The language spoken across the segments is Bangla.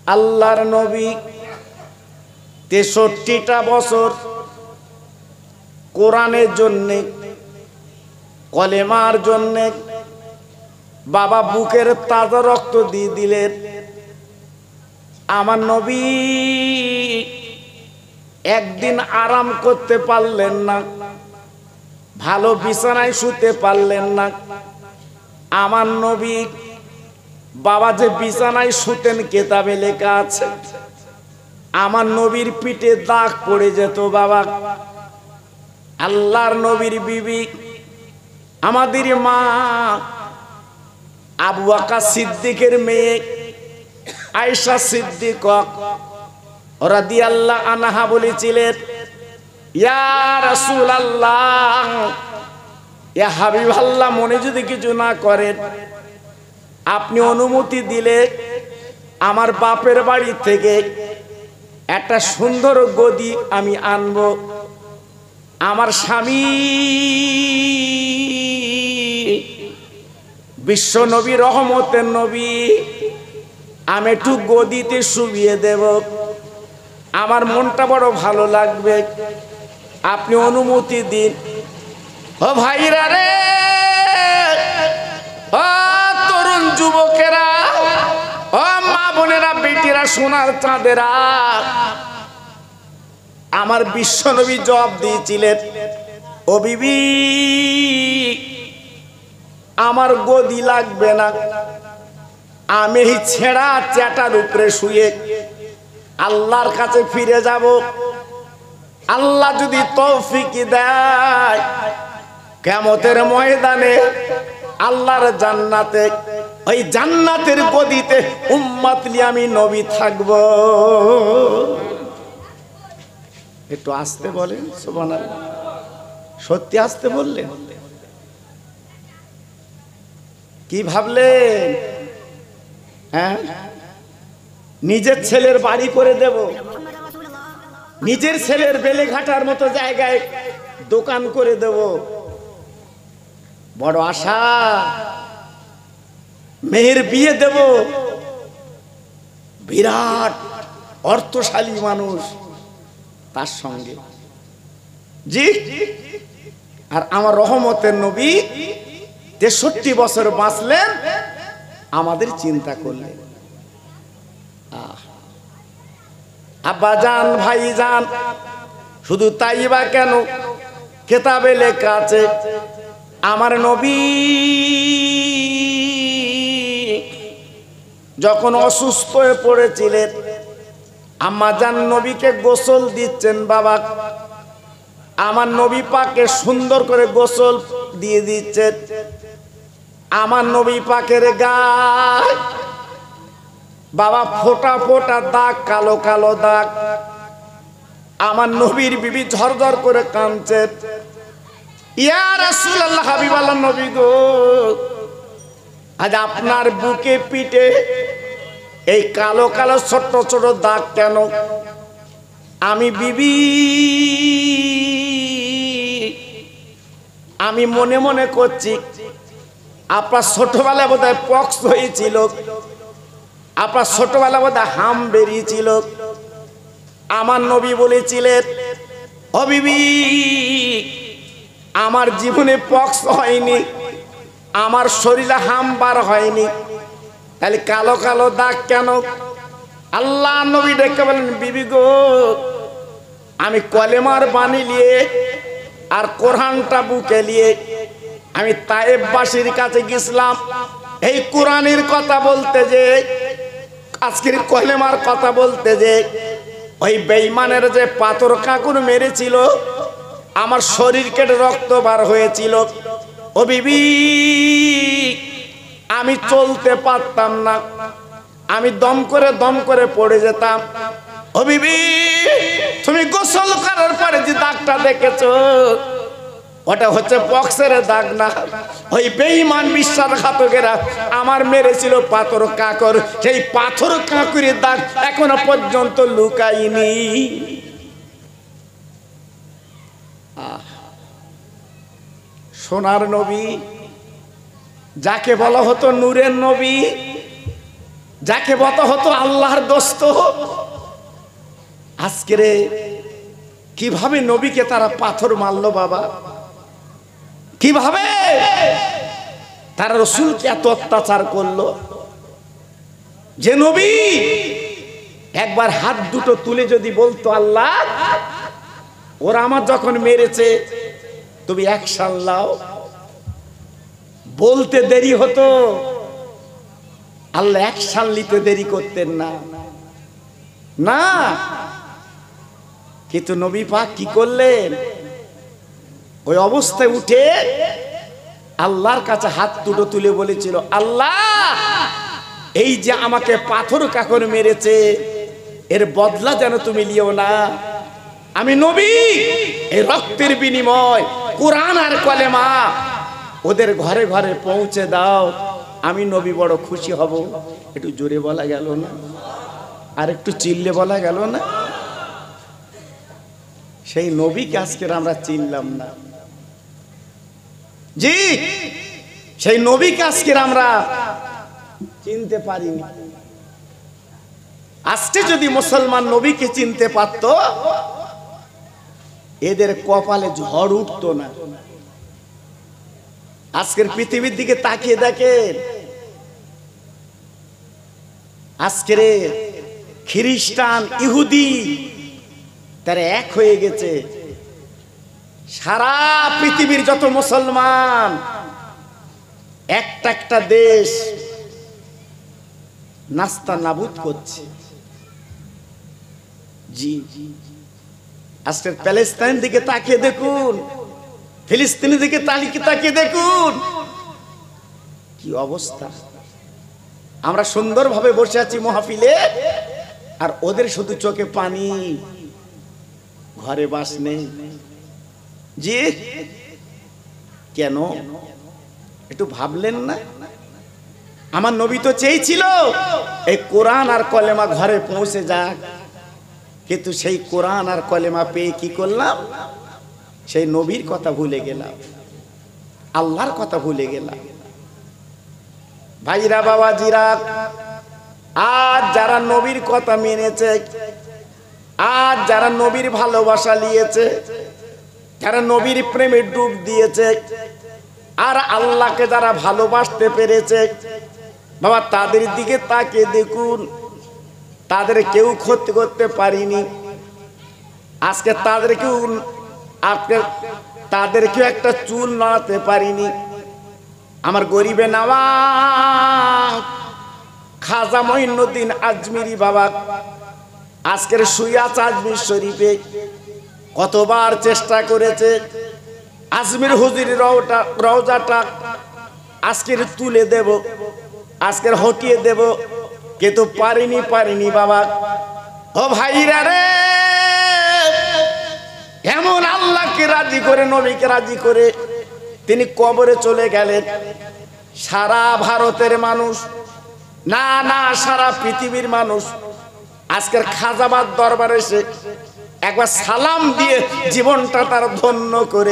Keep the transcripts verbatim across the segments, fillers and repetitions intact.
আল্লাহর নবী তেষট্টিটা বছর কোরআনের জন্যে, কলেমার জন্যে বাবা বুকের তাজা রক্ত দিয়ে দিলেন। আমার নবী একদিন আরাম করতে পারলেন না, ভালো বিছানায় শুতে পারলেন না। আমার নবী বাবা যে বিছানায় শুতেন কেতাবে লেখা আছে, আমার নবীর পিঠে দাগ পড়ে যেত। বাবা আল্লাহর নবীর বিবি আমাদের মা আবু বকর সিদ্দিকের মেয়ে আয়েশা সিদ্দিক রাদিয়াল্লাহু আনহা বলেছিলেন, ইয়া রাসূলুল্লাহ, ইয়া হাবিবাল্লাহ, মনে যদি কিছু না করেন আপনি অনুমতি দিলে আমার বাপের বাড়ি থেকে একটা সুন্দর গদি আমি আনব। আমার স্বামী বিশ্ব নবী, রহমতের নবী, আমি একটু গদিতে শুইয়ে দেব, আমার মনটা বড় ভালো লাগবে, আপনি অনুমতি দিন। ও ভাইরা রে, ও তরুণ যুবকেরা, ও মা বোনেরা, বেটিরা, সোনার চাঁদেরা, আমার বিশ্ব নবী জবাব দিয়েছিলেন, ও বিবি, আমার গদি লাগবে না, আমি এই ছেঁড়া চ্যাটার উপরে শুয়ে আল্লাহর কাছে ফিরে যাব। আল্লাহ যদি তৌফিক দেয় কিয়ামতের ময়দানে আল্লাহর জান্নাতে, ওই জান্নাতের গদিতে উম্মত নিয়ে আমি নবী থাকব। একটু আসতে বলেন সুবহানাল্লাহ। সত্যি আসতে বললেন? কি ভাবলেন? হ্যাঁ, নিজের ছেলের বাড়ি করে দেব, নিজের ছেলের বেলেঘাটার মতো জায়গায় দোকান করে দেব, বড় আশা। মেয়ের বিয়ে দেব, বিরাট অর্থশালী মানুষ তার সঙ্গে, জি। আর আমার রহমতের নবী তেষট্টি বছর বাঁচলেন, আমাদের চিন্তা করলেন। আব্বা জান, ভাই জান, শুধু তাই বা কেন, কেতাবে লেখা আছে আমার নবী যখন অসুস্থ হয়ে পড়েছিলেন, আম্মা জান নবীকে গোসল দিচ্ছেন। বাবা আমার নবী পাকে সুন্দর করে গোসল দিয়ে দিচ্ছেন। আমার নবী পাকের গায়ে বাবা ফোটা ফোটা দাগ, কালো কালো দাগ। আমার নবীর বিবি ঝরঝর করে কাঁদছে, ইয়া রাসূলুল্লাহ, হাবিবাল্লাহ নবী গো, আজ আপনার বুকে পিঠে এই কালো কালো ছোট ছোট দাগ কেন? আমি বিবি, আমি মনে মনে করছি আপনার ছোটবেলায় বোধহয় পক্স হয়েছিল, আপনার ছোটবেলা বোধহয় হাম বেরিয়েছিল। আমার নবী বলেছিলেন, ও বিবি, আমার জীবনে পক্স হয়নি, আমার শরীরে হাম বার হয়নি, তাহলে কালো কালো দাগ কেন? আল্লাহ নবী ডেকে বলেন, বিবি গো, আমি কলেমার বাণী নিয়ে আর কোরআনটা বুকে নিয়ে আমি তায়েববাসীর কাছে গেছিলাম এই কোরআনের কথা বলতে, যে আজকের কলেমার কথা বলতে, যে ওই বেঈমানের যে পাথর কাঁকুর মেরেছিল, আমার শরীর কেটে রক্ত বার হয়েছিল। ও বিবি, আমি চলতে পারতাম না, আমি দম করে দম করে পড়ে যেতাম। ও বিবি, তুমি গোসল করার পরে যে দাগটা দেখেছো, ওটা হচ্ছে পক্সের দাগ না, ওই বেঈমান বিশ্বাসঘাতকেরা আমার মেরেছিল পাথর কাঁকর, সেই পাথর কাঁকুরের দাগ এখনো পর্যন্ত লুকায়নি। সোনার নবী, যাকে বলা হতো নূরের নবী, যাকে বলা হতো আল্লাহর দোস্ত, আজকে রে কিভাবে নবীকে তারা পাথর মারলো বাবা, কিভাবে তারা রাসূলকে এত অত্যাচার করলো। যে নবী একবার হাত দুটো তুলে যদি বলতো আল্লাহ ওরা আমার যখন মেরেছে তুমি এক সাল্লাও, বলতে দেরি হতো, আল্লাহ এক সাল নিতে দেরি করতেন না না কিন্তু নবী পাক কি করলেন, ওই অবস্থায় উঠে আল্লাহর কাছে হাত দুটো তুলে বলেছিল আল্লাহ এই যে আমাকে পাথর কাকর মেরেছে এর বদলা যেন তুমি লিও না, আমি নবী এই রক্তের বিনিময় কোরআন আর কলেমা ওদের ঘরে ঘরে পৌঁছে দাও, আমি নবী বড় খুশি হব। একটু জোরে বলা গেল না, আর একটু চিল্লে বলা গেল না? সেই নবীকে আজকে আমরা চিনলাম না। জি, সেই নবীকে আজকে আমরা চিনতে পারিনি। আজকে যদি মুসলমান নবীকে চিনতে পারত এদের কপালে ঝড় উঠতো না। আজকের পৃথিবীর দিকে তাকিয়ে দেখেন, আজকের খ্রিস্টান ইহুদি তারা এক হয়ে গেছে। সারা পৃথিবীর যত মুসলমান একটা একটা দেশ নাস্তা নাবুদ করছে। জি, আজকের প্যালেস্তাইন দিকে তাকিয়ে দেখুন, ফিলিস্তিনের দিকে তাকিয়ে দেখুন কি অবস্থা। আমরা সুন্দরভাবে বসে আছি মাহফিলে, আর ওদের শুধু চোখে পানি, ঘরে বাস নেই। জি, কেন একটু ভাবলেন না? আমার নবী তো চেয়েছিল এই কোরআন আর কলেমা ঘরে পৌঁছে যাক, কিন্তু সেই কোরআন আর কলেমা পেয়ে কি করলাম, সেই নবীর কথা ভুলে গেলাম, আল্লাহর কথা ভুলে গেলাম। ভাইরা বাবাজিরা, আজ যারা নবীর কথা মেনেছে, আজ যারা নবীর ভালোবাসা নিয়েছে, যারা নবীর প্রেমে ডুব দিয়েছে, আর আল্লাহকে যারা ভালোবাসতে পেরেছে, বাবা তাদের দিকে তাকিয়ে দেখুন, তাদের কেউ ক্ষতি করতে পারিনি। আজকে তাদের কেউ আপনার তাদের কেউ একটা চুল নাড়াতে পারিনি। আমার গরিবে নওয়াজ খাজা মঈনুদ্দিন আজমিরি বাবা আজকের সুইয়াচ আজমির শরীফে কতবার চেষ্টা করেছে আজমির হুজুরের রওটা রওজাটা আজকের তুলে দেব, আজকের হটিয়ে দেব, কিন্তু পারিনি পারিনি বাবা। ও ভাইরা রে, এমন আল্লাহকে রাজি করে, নবীকে রাজি করে তিনি কবরে চলে গেলেন। সারা ভারতের মানুষ, না না সারা পৃথিবীর মানুষ আজকের খাজাবাদ দরবারে এসে একবার সালাম দিয়ে জীবনটা তার ধন্য করে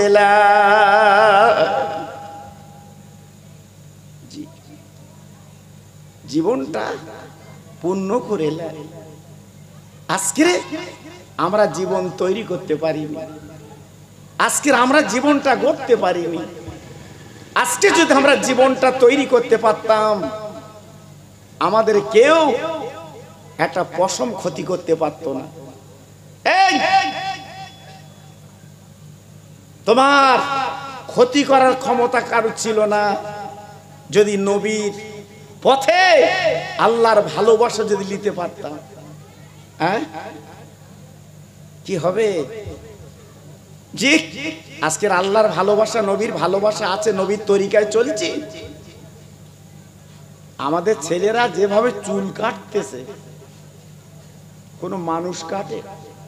জীবনটা পূর্ণ করে। আজকে আমরা জীবন তৈরি করতে পারিনি, আজকে আমরা জীবনটা গড়তে পারিনি। আজকে যদি আমরা জীবনটা তৈরি করতে পারতাম, আমাদের কেউ একটা পশম ক্ষতি করতে পারত না। এই তোমার ক্ষতি করার ক্ষমতা কারো ছিল না। যদি নবীর পথে আল্লাহর ভালোবাসা যদি নিতে পারতাম, হ্যাঁ কি হবে? জি, আজকের আল্লাহর ভালোবাসা, নবীর ভালোবাসা আছে, নবীর তরিকায় চলছি। আমাদের ছেলেরা যেভাবে চুল কাটতেছে, কোন মানুষ কাটে?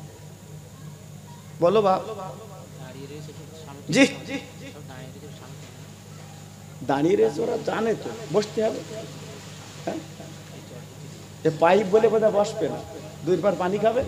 বলো বাপ। জি, দাঁড়িয়ে রয়েছে, ওরা জানে তো বসতে হবে। পাইপ বলে বোধহয় বসবে না, দুই পার পানি খাবে।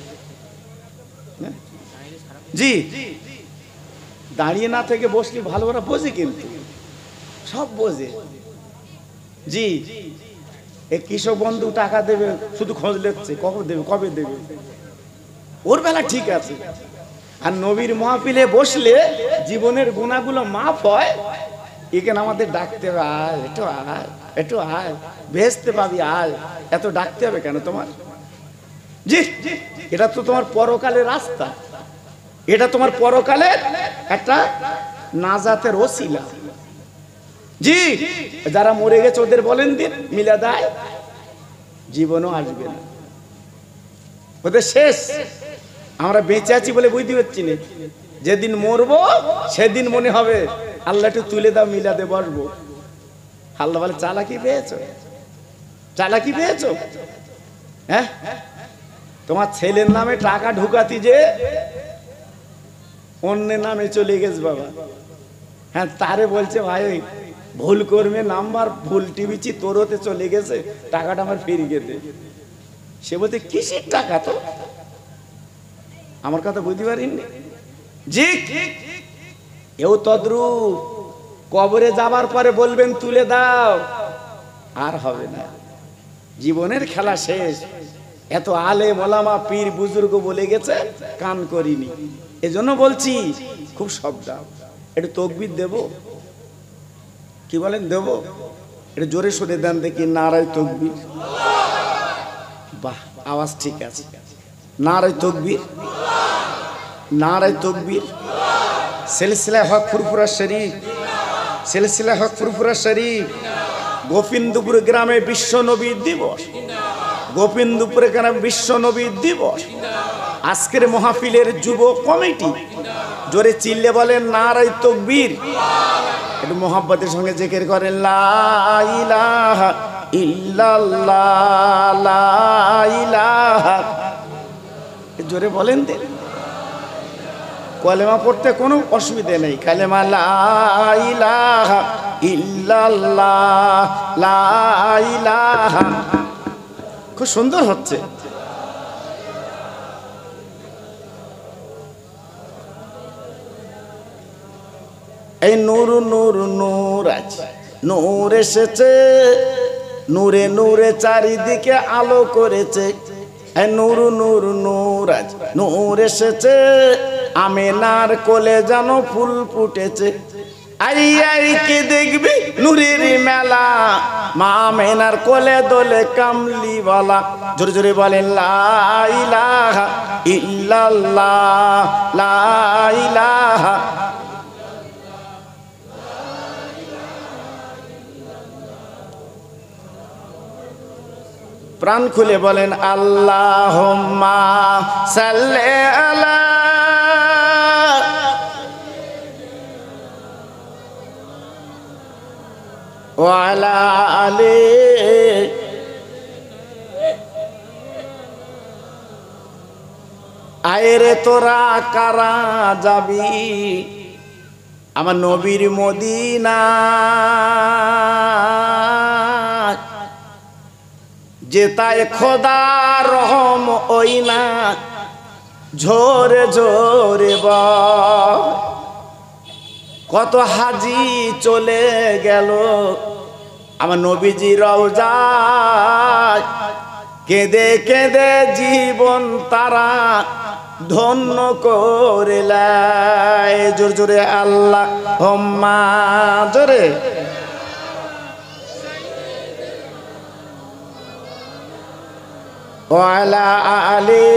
জি, দাঁড়িয়ে না থেকে বসলে ভালো, ওরা বোঝে, কিন্তু সব বোঝে। জি, এই কৃষক বন্ধু টাকা দেবে শুধু খোঁজ লেচ্ছে, কবে দেবে কবে দেবে, ওর বেলা ঠিক আছে। আর নবীর মাহফিলে বসলে জীবনের গুণাগুলো মাফ হয়, এখানে আমাদের ডাকতে হবে, আয় একটু আয় একটু আয় বেহেশতে পাবি আয়, এত ডাকতে হবে কেন তোমার? জি, এটা তো তোমার পরকালের রাস্তা, এটা তোমার পরকালের একটা নাজাতের ওসিলা। জি, যারা মরে গেছে ওদের বলেন দিন মিলা দেয়, জীবনও আসবে না, ওদের শেষ। আমরা বেঁচে আছি বলে বুঝতে পারছি না, যেদিন মরবো সেদিন মনে হবে আল্লাহ একটু তুলে দাও মিলাদে বসবো। আল্লাহ বলে চালাকি পেয়েছো, চালাকি পেয়েছো। হ্যাঁ, তোমার ছেলের নামে টাকা ঢুকাতি যে অন্যের নামে চলে গেছে বাবা। হ্যাঁ, তারে বলছে ভাই ওই ভুল করবে নাম্বার ভুল টিভিছি তোর হতে চলে গেছে, টাকাটা আমার ফিরিয়ে দে। সে বলতে কিসের টাকা তো, আমার কথা বুঝতে পারিনি। জি, এও তদ্রুপ কবরে যাবার পরে বলবেন তুলে দাও, আর হবে না, জীবনের খেলা শেষ। এত আলেম ওলামা পীর বুজুর্গ বলে গেছে, কান করিনি। এজন্য বলছি খুব সাবধান। একটু তকবীর দেব, কি বলেন দেব? একটু জোরে সরে দেন দেখি, নারায়ে তকবীর। বাহ, আওয়াজ ঠিক আছে। নারায়ে তকবীর, নারায়ে তকবীর। সিলসিলা হক ফুরফুরা শরীফ, সিলসিলা হক ফুরফুরা শরীফ। গোবিন্দপুর গ্রামে বিশ্ব নবী দিবস, গোবিন্দপুর গ্রামে বিশ্ব নবী দিবস। আজকের মাহফিলের যুব কমিটি জোরে চিল্লে বলেন নারায়ে তাকবীর। একটু মোহাব্বতের সঙ্গে জিকির করেন লা ইলাহা ইল্লাল্লাহ, লা ইলাহা। জোরে বলেন দেন, কলেমা পড়তে কোনো অসুবিধা নেই। কালেমা লা ইলাহা ইল্লাল্লাহ, লা ইলাহা। খুব সুন্দর হচ্ছে। এই নূর নূর নূর আছে, নূর এসেছে, নূরে নূরে চারিদিকে আলো করেছে। এই নূর নূর নূর আছে, নূর এসেছে, আমেনার কোলে যেন ফুল ফুটেছে। আই আই কে দেখবি নূরের মেলা, মা আমেনার কোলে দোলে কামলিওয়ালা। জোরে জোরে বলেন লা ইলাহা ইল্লাল্লাহ, লা ইলাহা। প্রাণ খুলে বলেন আল্লাহুম্মা সাল্লি আলা ওয়া আলা আলি। আয়রে তোরা কারা যাবি আমার নবীর মদিনা, যেতায় খোদা রহম ওই না, ঝোরে ঝোরে বয়। কত হাজি চলে গেল আমার নবীজি রওজায়, কেঁদে কেঁদে জীবন তারা ধন্য করলায়। জোর জোরে আল্লাহুম্মা, জোরে ওয়া আলা আলি।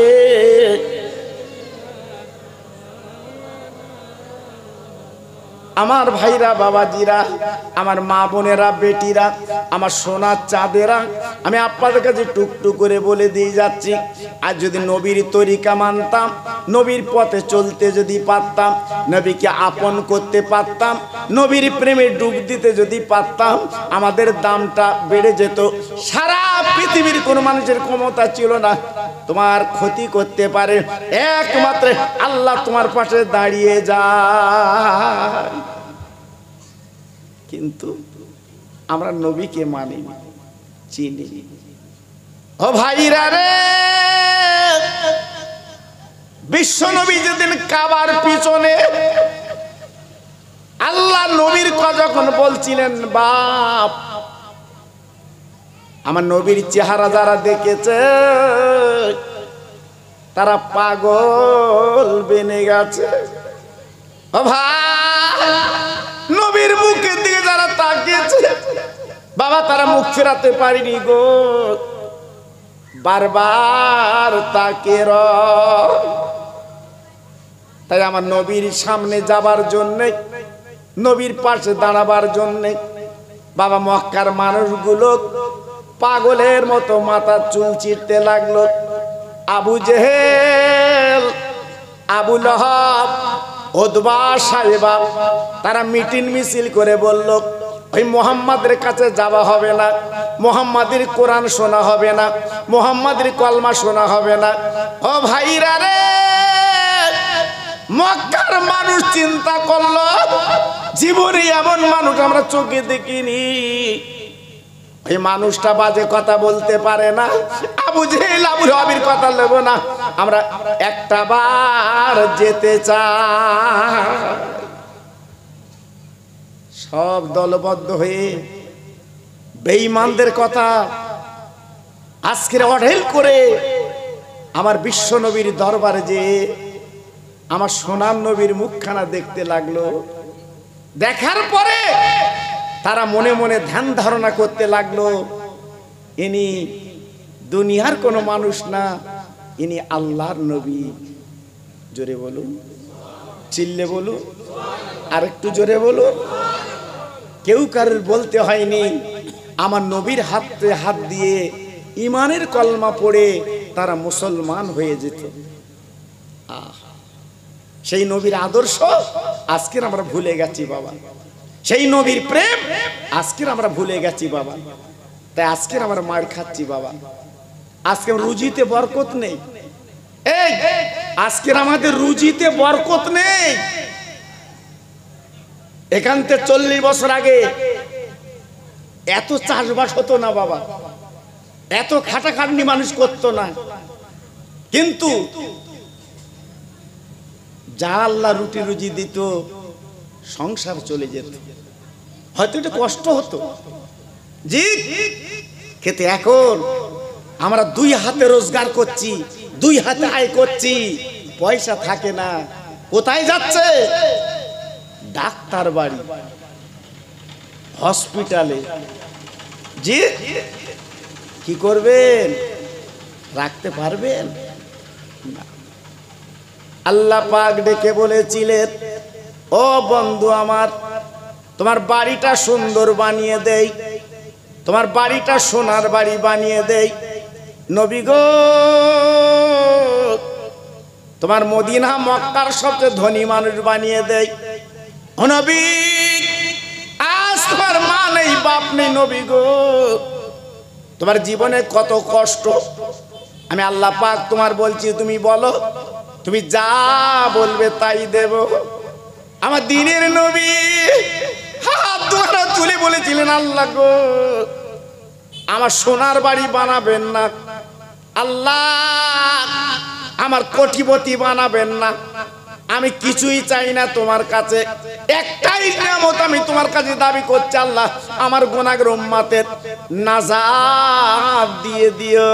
আমার ভাইরা বাবাজিরা, আমার মা বোনেরা বেটিরা, আমার সোনার চাঁদেরা, আমি আপনাদের কাছে টুকটুক করে বলে দিয়ে যাচ্ছি, আর যদি নবীর তরিকা মানতাম, নবীর পথে চলতে যদি পারতাম, নবীকে আপন করতে পারতাম, নবীর প্রেমে ডুব দিতে যদি পারতাম, আমাদের দামটা বেড়ে যেত। সারা পৃথিবীর কোনো মানুষের ক্ষমতা ছিল না তোমার ক্ষতি করতে পারে, একমাত্র আল্লাহ তোমার পাশে দাঁড়িয়ে যায়। কিন্তু আমরা নবীকে মানি, চিনি। ও ভাইরা রে, বিশ্ব নবী যেদিন কাবার পিছনে আল্লাহ নবীর কথা যখন বলছিলেন, বাপ আমার নবীর চেহারা যারা দেখেছে তারা পাগল বেনে গেছে। ও ভাই, নবীর মুখের দিকে যারা তাকিয়েছে বাবা তারা মুখ ফেরাতে পারিনি গো, বারবার তাকে র। তাই আমার নবীর সামনে যাবার জন্যে, নবীর পাশে দাঁড়াবার জন্যে বাবা মক্কার মানুষগুলো পাগলের মতো মাথা চুল চিরতে লাগলো। Abu Jahl, Abu Lahab, Utba সাহেবা তারা মিটিং মিছিল করে বলল ওই মুহাম্মাদের কাছে যাওয়া হবে না, মুহাম্মাদের কোরআন শোনা হবে না, মুহাম্মাদের কলমা শোনা হবে না। ও ভাইরা রে, মক্কার মানুষ চিন্তা করলো জীবনে এমন মানুষ আমরা চোখে দেখিনি, এই মানুষটা বাজে কথা বলতে পারে না, আবু জেহেল আবু লহাবের কথা নেব না, আমরা একটা বার যেতে চাই। সব দলবদ্ধ হয়ে বেঈমানদের কথা আজকের অঢেল করে আমার বিশ্ব নবীর দরবারে যে আমার সোনার নবীর মুখখানা দেখতে লাগলো। দেখার পরে তারা মনে মনে ধ্যান ধারণা করতে লাগলো ইনি দুনিয়ার কোনো মানুষ না, ইনি আল্লাহর নবী। জোরে বলুন, চিল্লে বলুন, আর একটু জোরে বলুন। কেউ কারোর বলতে হয়নি, আমার নবীর হাতে হাত দিয়ে ইমানের কলমা পড়ে তারা মুসলমান হয়ে যেত। সেই নবীর আদর্শ আজকের আমরা ভুলে গেছি বাবা, সেই নবীর প্রেম আজকের আমরা ভুলে গেছি বাবা। তাই আজকের আমরা মার খাচ্ছি বাবা। আজকে রুজিতে বরকত নেই, এই আজকের আমাদের রুজিতে বরকত নেই। এখান থেকে চল্লিশ বছর আগে এত চাষবাস হতো না বাবা, এত খাটাখাটনি মানুষ করতো না, কিন্তু যা আল্লাহ রুটি রুজি দিত সংসার চলে যেত। হয়তো এটা কষ্ট হতো জি, খেতে এখন আমরা দুই হাতে রোজগার করছি, দুই হাতে আয় করছি, পয়সা থাকে না। কোথায় যাচ্ছে? ডাক্তার বাড়ি, হসপিটালে। জি, কি করবেন? রাখতে পারবেন না। আল্লাহ পাক ডেকে বলেছিলেন, ও বন্ধু আমার, তোমার বাড়িটা সুন্দর বানিয়ে দেই, তোমার বাড়িটা সোনার বাড়ি বানিয়ে দেই। নবী গো, তোমার মদিনা মক্কার সবচেয়ে ধনী মানুষ বানিয়ে দেই। ও নবী, আজ তোমার মা নেই, বাপ নেই, নবী গো, তোমার জীবনে কত কষ্ট। আমি আল্লাহ পাক তোমার বলছি, তুমি বলো, তুমি যা বলবে তাই দেব। আমার দিনের নবী হাত দুটো তুলে বলেছিলেন, আল্লাহ গো, আমার সোনার বাড়ি বানাবেন না, আল্লাহ আমার কোটিপতি বানাবেন না, আমি কিছুই চাই না তোমার কাছে, একটাই নিয়ামত আমি তোমার কাছে দাবি করছি, আল্লাহ আমার গুনাহগার উম্মতের নাজাত দিয়ে দিও।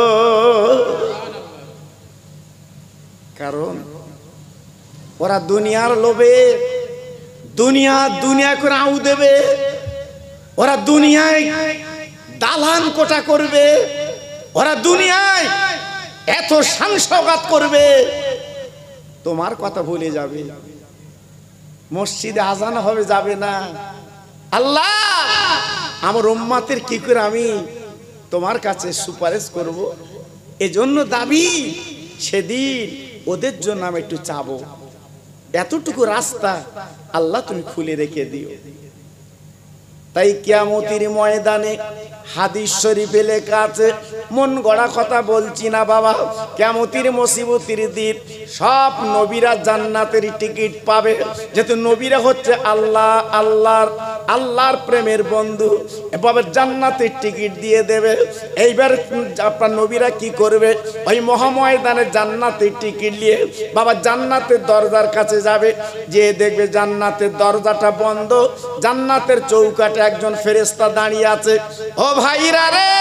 কারণ ওরা দুনিয়ার লোভে দুনিয়া দুনিয়া করে আউ দেবে, ওরা দুনিয়ায় দালান কোটা করবে, ওরা দুনিয়ায় এত সাংসগাত করবে, তোমার কথা ভুলে যাবে। মসজিদে আজান হবে, যাবে না। আল্লাহ আমার উম্মতের কি করে আমি তোমার কাছে সুপারিশ করব, এজন্য দাবি সেদিন ওদের জন্য আমি একটু চাবো, এতটুকু রাস্তা আল্লাহ তুমি খুলে রেখে দিও। তাই কিয়ামতের ময়দানে হাদিস শরীফে লেখা আছে, মন গড়া কথা বলছি না বাবা, কিয়ামতের মুসিবতের দিন সব নবীরা জান্নাতের টিকিট পাবে, যেহেতু নবীরা হচ্ছে আল্লাহ আল্লাহর আল্লাহর প্রেমের বন্ধু এভাবে জান্নাতের টিকিট দিয়ে দেবে। এইবার আপনার নবীরা কি করবে? ওই মহাময়দানে জান্নাতের টিকিট নিয়ে বাবা জান্নাতের দরজার কাছে যাবে, যে দেখবে জান্নাতের দরজাটা বন্ধ, জান্নাতের চৌকাঠে একজন ফেরেশতা দাঁড়িয়ে আছে। ও ভাইরা রে,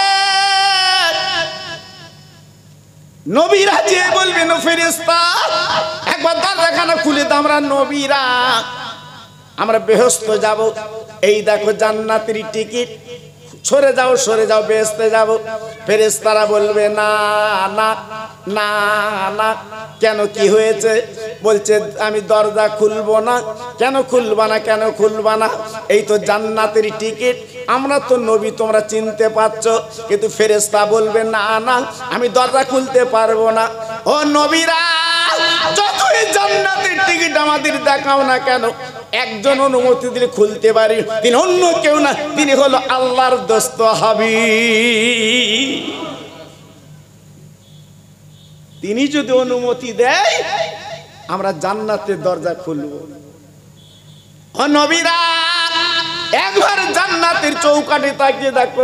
নবীরা যে বলবেন ও ফেরেশতা একবার দরজাখানা খুলে দাও, আমরা নবীরা আমরা বেহেশত যাব। এই দেখো জান্নাতের টিকিট, সরে যাও সরে যাও, বেহেশতে যাব। ফেরেশতারা বলবে না না না না। কেন, কি হয়েছে? বলছে আমি দরজা খুলবো না। কেন খুলবা না? কেন খুলবা না? এই তো জান্নাতের টিকিট, আমরা তো নবী, তোমরা চিনতে পারছো। কিন্তু ফেরেশতা বলবে না না, আমি দরজা খুলতে পারবো না। ও নবীরা, যতই জান্নাতের টিকিট আমাদের দেখাও না কেন, একজন অনুমতি দিলে খুলতে পারি, তিনি অন্য কেউ না, তিনি হলো আল্লাহর দোস্ত হাবিব। তিনি যদি অনুমতি দেয় আমরা জান্নাতের দরজা খুলব। ও নবীরা, একবার জান্নাতের চৌকাঠে তাকিয়ে দেখো,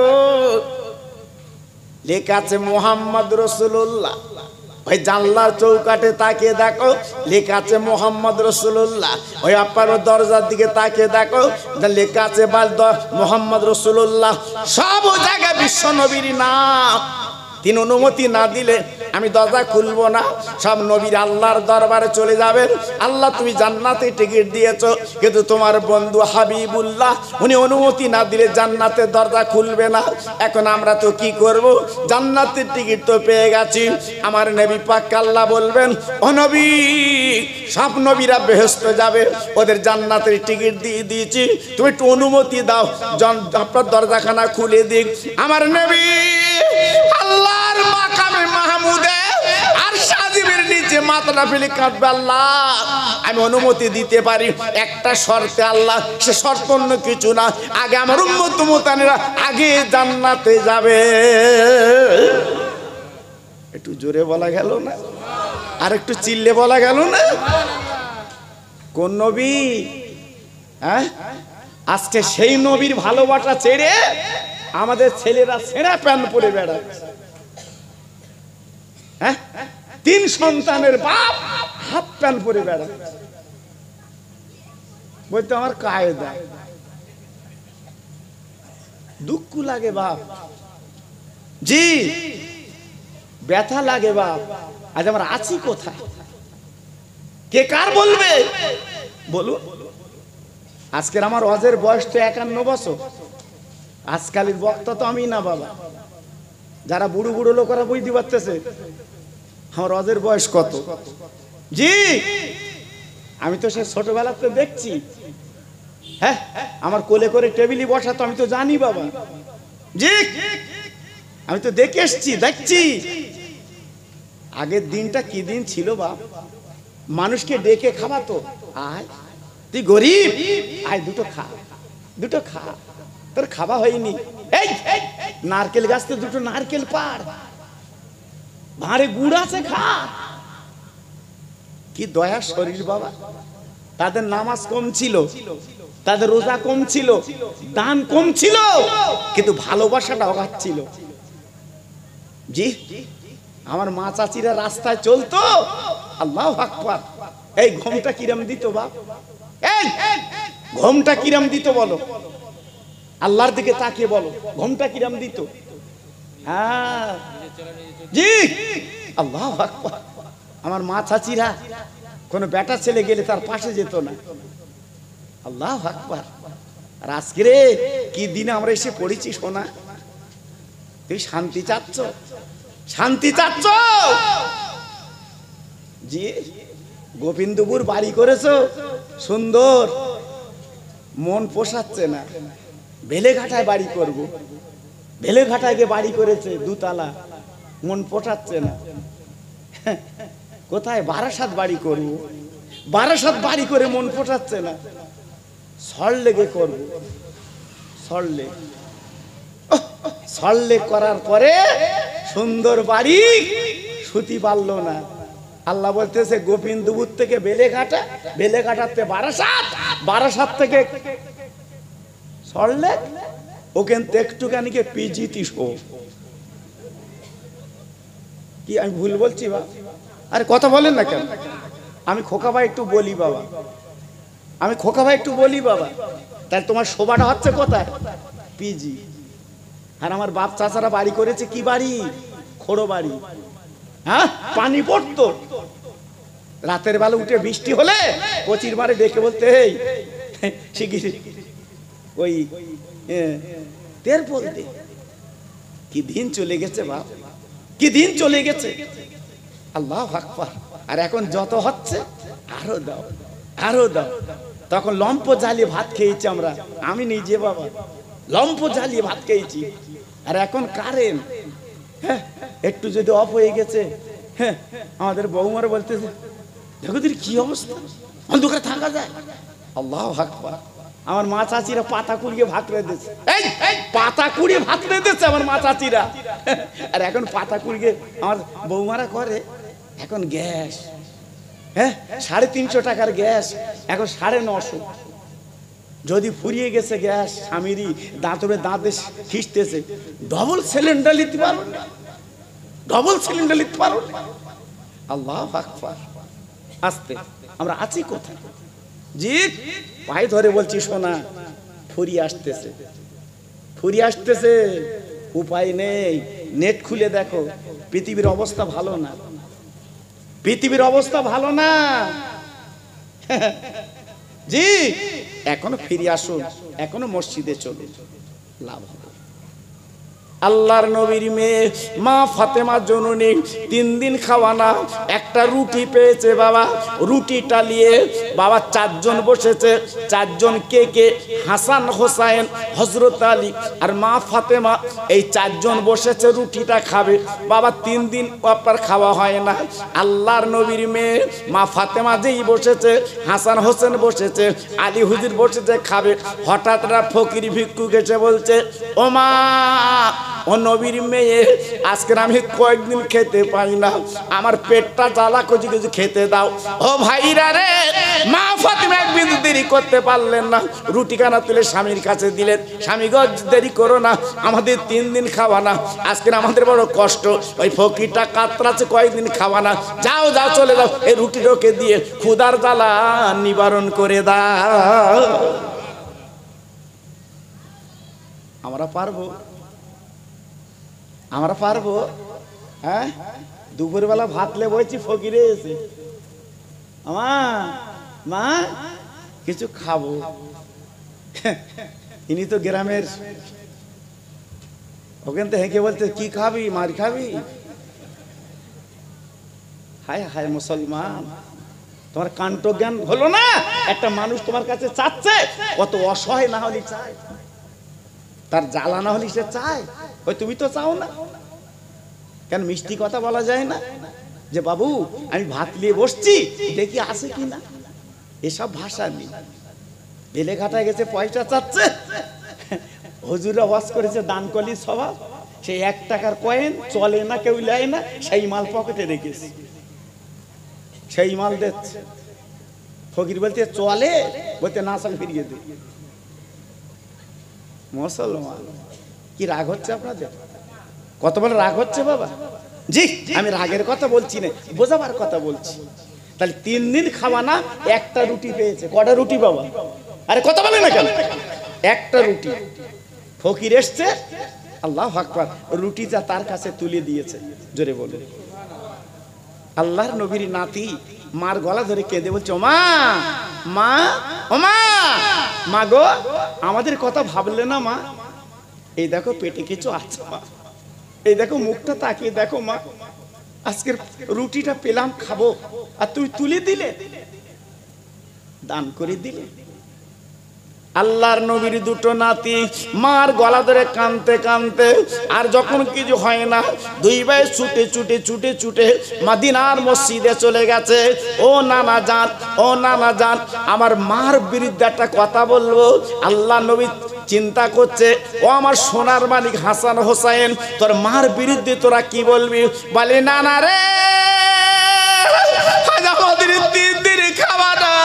লেখা আছে মুহাম্মদ রাসূলুল্লাহ। ওই জানলার চৌকাঠে তাকিয়ে দেখো, লেখা আছে মুহাম্মদ রাসূলুল্লাহ। ওই আপনার দরজার দিকে তাকিয়ে দেখো, লেখা আছে মুহাম্মদ রাসূলুল্লাহ। সব জায়গায় বিশ্ব নবীর নাম। তিনি অনুমতি না দিলে আমি দরজা খুলবো না। সব নবীর আল্লাহর দরবারে চলে যাবেন। আল্লাহ, তুমি জান্নাতে টিকিট দিয়েছো, কিন্তু তোমার বন্ধু হাবিবুল্লাহ উনি অনুমতি না দিলে জান্নাতের দরজা খুলবে না। এখন আমরা তো কি করব? জান্নাতের টিকিট তো পেয়ে গেছি। আমার নবী পাক আল্লাহ বলবেন, ও নবী, সব নবীরা বেহেশতে যাবে, ওদের জান্নাতের টিকিট দিয়ে দিয়েছি, তুমি একটু অনুমতি দাও, আপনার দরজাখানা খুলে দিক। আমার নবী আল্লাহর মাকামে মাহমুদে আর সাজিবের নিচে মাথাটা ফেলে কাঁদবে, আল্লাহ আমি অনুমতি দিতে পারি, একটা শর্তে আল্লাহ, সে শর্ত অন্য কিছু না, আগে আমার উম্মত মুতানিরা আগে জান্নাতে যাবে। একটু জোরে বলা গেল না? আর একটু চিল্লে বলা গেল না? কোন নবী? হ্যাঁ, আজকে সেই নবীর ভালোবাসা ছেড়ে আমাদের ছেলেরা ছেঁড়া প্যান্ট পরে বেড়াচ্ছে। হ্যাঁ, তিন সন্তানের বাপ হাফ প্যান্ট পরে বেড়াচ্ছে, বলতে আমার কায়দা। দুঃখ লাগে বাপ, জি ব্যথা লাগে বাপ। আজ আমরা আছি কোথায়? কে কার বলবে বলুন? আজকের আমার ওয়াজের বয়স তো একান্ন বছর। আজকালের বক্তা তো আমি না বাবা। যারা বুড়ো বুড়ো লোকেরা বুঝতে পারতেছে আমার ওয়াজের বয়স কত। জি, আমি তো সে ছোটবেলাতে দেখছি। হ্যাঁ, আমার কোলে করে টেবিলে বসা তো আমি তো জানি বাবা। জি, আমি তো দেখে এসছি, দেখছি। আগের দিনটা কি দিন ছিল বাপ, মানুষকে ডেকে খাওয়াতো। আয় তুই গরিব, আয় দুটো খা, দুটো খা, তোর খাওয়া হয়নি, এই নারকেল গাছতে দুটো নারকেল পাড়, ভাঁড়ে গুড় আছে, খা। কি দয়া শরীর বাবা। তাদের নামাজ কম ছিল, তাদের রোজা কম ছিল, দান কম ছিল, কিন্তু ভালোবাসাটা অগাধ ছিল। জি, আমার মা চাচিরা রাস্তায় চলতো, আল্লাহু আকবার, এই ঘুমটা কিরম দিত বাপ, এই ঘুমটা কিরম দিত বলো, আল্লাহর দিকে তাকিয়ে বলো, ঘুমটা কিরম দিত। হ্যাঁ জি, আল্লাহু আকবার। আমার মা চাচিরা কোন বেটা ছেলে গেলে তার পাশে যেত না। আল্লাহু আকবার। আর আজকে রে কি দিনে আমরা এসে পড়েছি সোনা। তুই শান্তি চাচ্ছ, শান্তি চাচ্ছ? জি, গোবিন্দপুর বাড়ি করেছো সুন্দর, মন পোষাচ্ছে না। বেলেঘাটায় বাড়ি করব, বেলেঘাটায় গিয়ে বাড়ি করেছে দুতলা, মন পোষাচ্ছে না। কোথায়? বারাসাত বাড়ি করব, বারাসাত বাড়ি করে মন পোষাচ্ছে না। সল্টলেকে করব, সল্টলেক, সল্টলেক করার পরে সুন্দর বাড়ি, সুতি পারলো না। আল্লাহ বলতেছে গোবিন্দপুর থেকে বেলেঘাটা, বেলেঘাটাতে বারাসাত, বারাসাত থেকে সল্টলেক ওখান থেকে একটুখানিকে পিজিটি শো কি আমি ভুল বলছি বা? আরে কথা বলেন না কেন? আমি খোকা ভাই একটু বলি বাবা, আমি খোকা ভাই একটু বলি বাবা। তাহলে তোমার শোভাটা হচ্ছে কোথায়? পিজি। আর আমার বাপ চাচারা বাড়ি করেছে কি বাড়ি? খোড়ো বাড়ি। হ্যাঁ, পানি পড়তো রাতের বেলা উঠে, বৃষ্টি হলে কচির মারে ডেকে বলতে এই শিখি ওই তের বলতে। কি দিন চলে গেছে বাপ, কি দিন চলে গেছে, আল্লাহু আকবার। আর এখন যত হচ্ছে আরো দাও আরো দাও। তখন লম্প জ্বালিয়ে ভাত খেয়েছি আমরা, আমি নিজে বাবা লম্প জ্বালিয়ে ভাত খেয়েছি। আর এখন কারেন্ট, হ্যাঁ একটু যদি অফ হয়ে গেছে, হ্যাঁ আমাদের বৌমারা বলতেছে দেখো তোর কি অবস্থা, অন্ধকারে থাকা যায়। আল্লাহু আকবার। আমার মা চাচিরা পাতা কুড়িয়ে ভাত রেঁধে দিচ্ছে, এই পাতা কুড়িয়ে ভাত রেঁধে দিচ্ছে আমার মা চাচিরা। আর এখন পাতা কুড়িয়ে আমার বৌমারা করে। এখন গ্যাস, হ্যাঁ সাড়ে তিনশো টাকার গ্যাস এখন সাড়ে নশো। যদি ফুরিয়ে গেছে গ্যাস, স্বামীরই দাঁতরে দাঁতে খিসতেছে, ডবল সিলিন্ডার নিতে পারো না, ডবল সিলিন্ডার নিতে পারো না। আল্লাহু আকবার। আস্তে আমরা আছি কোথায়? জি পায়ে ধরে বলছি শোনা, ফুরিয়ে আসতেছে, ফুরিয়ে আসতেছে, উপায় নেই। নেট খুলে দেখো, পৃথিবীর অবস্থা ভালো না, পৃথিবীর অবস্থা ভালো না। জি এখনো ফিরে আসুন, এখনো মসজিদে চলুন, লাভ হবে। আল্লাহর নবীর মেয়ে মা ফাতেমা জননী তিন দিন খাওয়ানা, একটা রুটি পেয়েছে বাবা। রুটিটা নিয়ে বাবা চারজন বসেছে, চারজন কে কে? হাসান হোসাইন হযরত আলী আর মা ফাতেমা, এই চারজন বসেছে রুটিটা খাবে বাবা। তিন দিন আপনার খাওয়া হয় না। আল্লাহর নবীর মেয়ে মা ফাতেমা যেই বসেছে, হাসান হোসেন বসেছে, আলী হুজুর বসেছে খাবে। হঠাৎ ফকির ভিক্ষুক এসে বলছে, ও মা ও নবীর মেয়ে, আজকে আমি কয়েকদিন খেতে পাই না, আমার পেটটা জ্বালা করছে, কিছু খেতে দাও। ও ভাইরা রে, মা ফাতেমা এক বিন্দু দেরি করতে পারলেন না, রুটি কানা তুলে স্বামীর কাছে দিলেন। স্বামী গো দেরি করো না, আমাদের তিন দিন খাওয়া না, আজকে আমাদের বড় কষ্ট, ওই ফকিরটা কাতরাচ্ছে, কয়েকদিন খাওয়া না, যাও যাও চলে যাও, এই রুটি রোকে দিয়ে ক্ষুধার জ্বালা নিবারণ করে দাও। আমরা পারবো? আমরা পারবো? হ্যাঁ দুপুরবেলা ভাত লে বইছি, ফকিরে এসে আমা মা কিছু খাবো। ইনি তো গ্রামের, ওখান থেকে হেঁকে বলতে কি খাবি, মার খাবি? হায় হায় মুসলমান, তোমার কাণ্ড জ্ঞান হলো না? একটা মানুষ তোমার কাছে চাচ্ছে, কত অসহায় না হলে চায়, তার জ্বালা না হলে সে চায়, ওই তুমি তো চাও না কেন? মিষ্টি কথা বলা যায় না যে বাবু আমি ভাত নিয়ে বসছি, দেখি আসে কিনা? এসব ভাষা নেই। বেলেঘাটায় গেছে, পয়সা চাচ্ছে, হুজুরা ওয়াজ করেছে দান কলি স্বভাব, সেই এক টাকার কয়েন চলে না, কেউ নেয় না, সেই মাল পকেটে রেখেছে, সেই মাল দিচ্ছে। ফকির বলতে চলে, বলতে না সব ফিরিয়ে দে। মুসলমান কি রাগ হচ্ছে আপনাদের? কত বলে রাগ হচ্ছে বাবা? জি আমি রাগের কথা বলছি না, বোঝাবার কথা বলছি। তাহলে তিন দিন খাওয়া না, একটা রুটি পেয়েছে। কটা রুটি বাবা? আরে কথা বলে না কেন? একটা রুটি। ফকির এসছে, আল্লাহু আকবার, রুটিটা তার কাছে তুলে দিয়েছে। জোরে বলে আল্লাহর নবীর নাতি মার গলা ধরে কেঁদে বলছে, ও মা, মা, ও মা, মা গো আমাদের কথা ভাবলে না মা? এই দেখো পেটে কিছু আছে মা, এই দেখো মুখটা তাকিয়ে দেখো মা, আজকের রুটিটা পেলাম খাবো, আর তুই তুলে দিলে, দান করে দিলে। আল্লাহর নবীর দুটো নাতি মার গলা ধরে কানতে কানতে, আর যখন কিছু হয় না, দুই ভাই ছুটে ছুটে ছুটে ছুটে মদিনার মসজিদে চলে গেছে। ও নানা জান, ও নানা জান, আমার মার বিরুদ্ধে একটা কথা বলবো। আল্লাহ নবী চিন্তা করছে, ও আমার সোনার মালিক হাসান হোসাইন, তোর মার বিরুদ্ধে তোরা কি বলবি? বলে নানা রে, আমাদের তিন দিন খাওয়া না,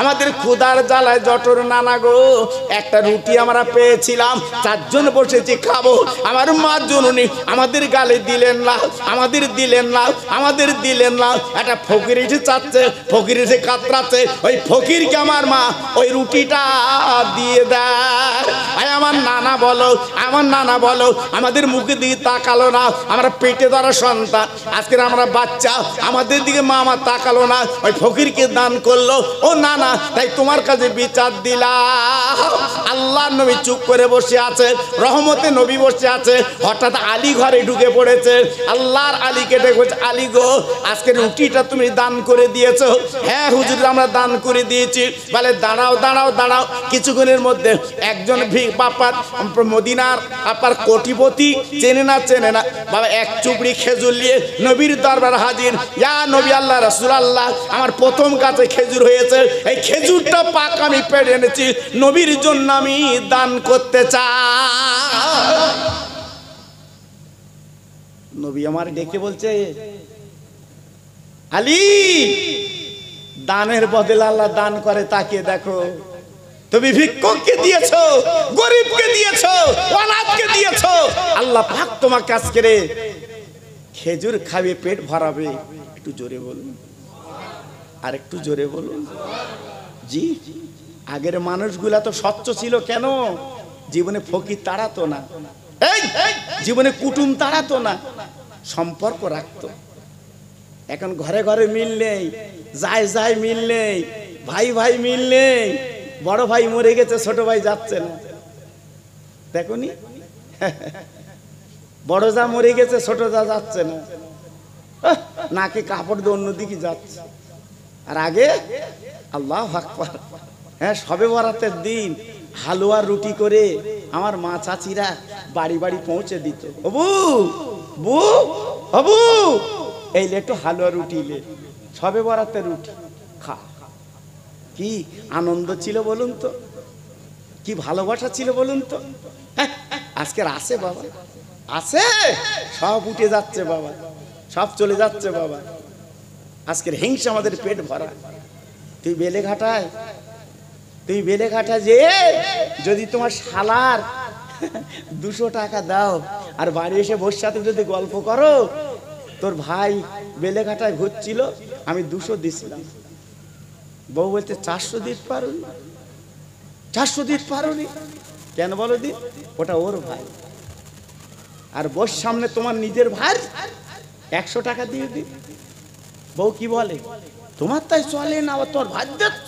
আমাদের ক্ষুধার জ্বালায় জটর নানা গো একটা রুটি আমরা পেয়েছিলাম, চারজন বসেছি খাবো, আমার মা জননী আমাদের গালে দিলেন না, আমাদের দিলেন না, আমাদের দিলেন না। একটা ফকির এসে চাচ্ছে, ফকির এসে কাতরাচ্ছে, ওই ফকিরকে আমার মা ওই রুটিটা দিয়ে দেয়। আমার নানা বলো, আমার নানা বলো, আমাদের মুখের দিকে তাকালো না, আমরা পেটে ধরা সন্তান, আজকের আমরা বাচ্চা, আমাদের দিকে মা আমার তাকালো না, ওই ফকিরকে দান করলো। ও নানা, তাই তোমার কাছে বিচার দিলাম। আল্লাহ নবী চুপ করে বসে আছে, রহমতে নবী বসে আছে, হঠাৎ আলী ঘরে ঢুকে পড়েছে। আল্লাহর আলীকে ডেকেছে, আলী গো আজকে রুটিটা তুমি দান করে দিয়েছো। হ্যাঁ হুজুর আমরা দান করে দিয়েছি। বলে দাঁড়াও দাঁড়াও দাঁড়াও, কিছুক্ষণের মধ্যে একজন বাপার মদিনার আপার কোটিপতি, চেনে না চেনে না বাবা, এক চুবড়ি খেজুর নিয়ে নবীর দরবার হাজির। ইয়া নবী আল্লাহ রাসূল আল্লাহ, আমার প্রথম গাছে খেজুর হয়েছে, এই খেজুরটা পাক আমি পেড়ে এনেছি, নবীর জন্য আমি দান করতে চাই। নবী আমার ডেকে বলছে, আলী দানের বদলে আল্লাহ দান করে, তাকিয়ে দেখো, তুমি ভিক্ষুককে দিয়েছো, গরিবকে দিয়েছো, অনাথকে দিয়েছো, আল্লাহ পাক তোমাকে আজকে রে খেজুর খাবে, পেট ভরাবে। একটু জোরে বলুন, আর একটু জোরে বলুন। জি, আগের মানুষগুলা তো স্বচ্ছ ছিল, কেন? জীবনে ফকির তাড়াতো না, এই জীবনে কুটুম তাড়াতো না, সম্পর্ক রাখতো। এখন ঘরে ঘরে মিল নেই, যায় যায় মিল নেই, ভাই ভাই মিল নেই, বড় ভাই মরে গেছে, ছোট ভাই যাচ্ছে না। দেখুনি, বড় যা মরে গেছে, ছোট যা যাচ্ছে না, নাকে কাপড় দিয়ে অন্যদিকে যাচ্ছে। আর আগে আল্লাহু আকবার, হ্যাঁ সবে বরাতের দিন হালুয়া রুটি করে আমার মা চাচিরা বাড়ি বাড়ি পৌঁছে দিত। বু বু বাবু এই লে একটু হালুয়া রুটি লে, সবে বরাতের রুটি খা। কি আনন্দ ছিল বলুন তো, কি ভালোবাসা ছিল বলুন তো। হ্যাঁ আজকের আছে বাবা, আছে, সব উঠে যাচ্ছে বাবা, সব চলে যাচ্ছে বাবা। আজকের হিংসা আমাদের পেট ভরা। তুই বেলে ঘাটায়, তুই বেলে ঘাটা যে যদি তোমার শালার দুশো টাকা দাও আর বাড়ি এসে বসে সাথে যদি গল্প করো, তোর ভাই বেলে ঘাটায় ঘুরছিল, আমি দুশো দিছিলাম, বউ বলতে চারশো দিতে পারো, চারশো দিতে পারো নি কেন বলো দি, ওটা ওর ভাই। আর বস সামনে তোমার নিজের ভাই একশো টাকা দিয়ে দি, বউ কি বলে, তোমার তাই চলে না, তোর ভাই দিচ্ছ।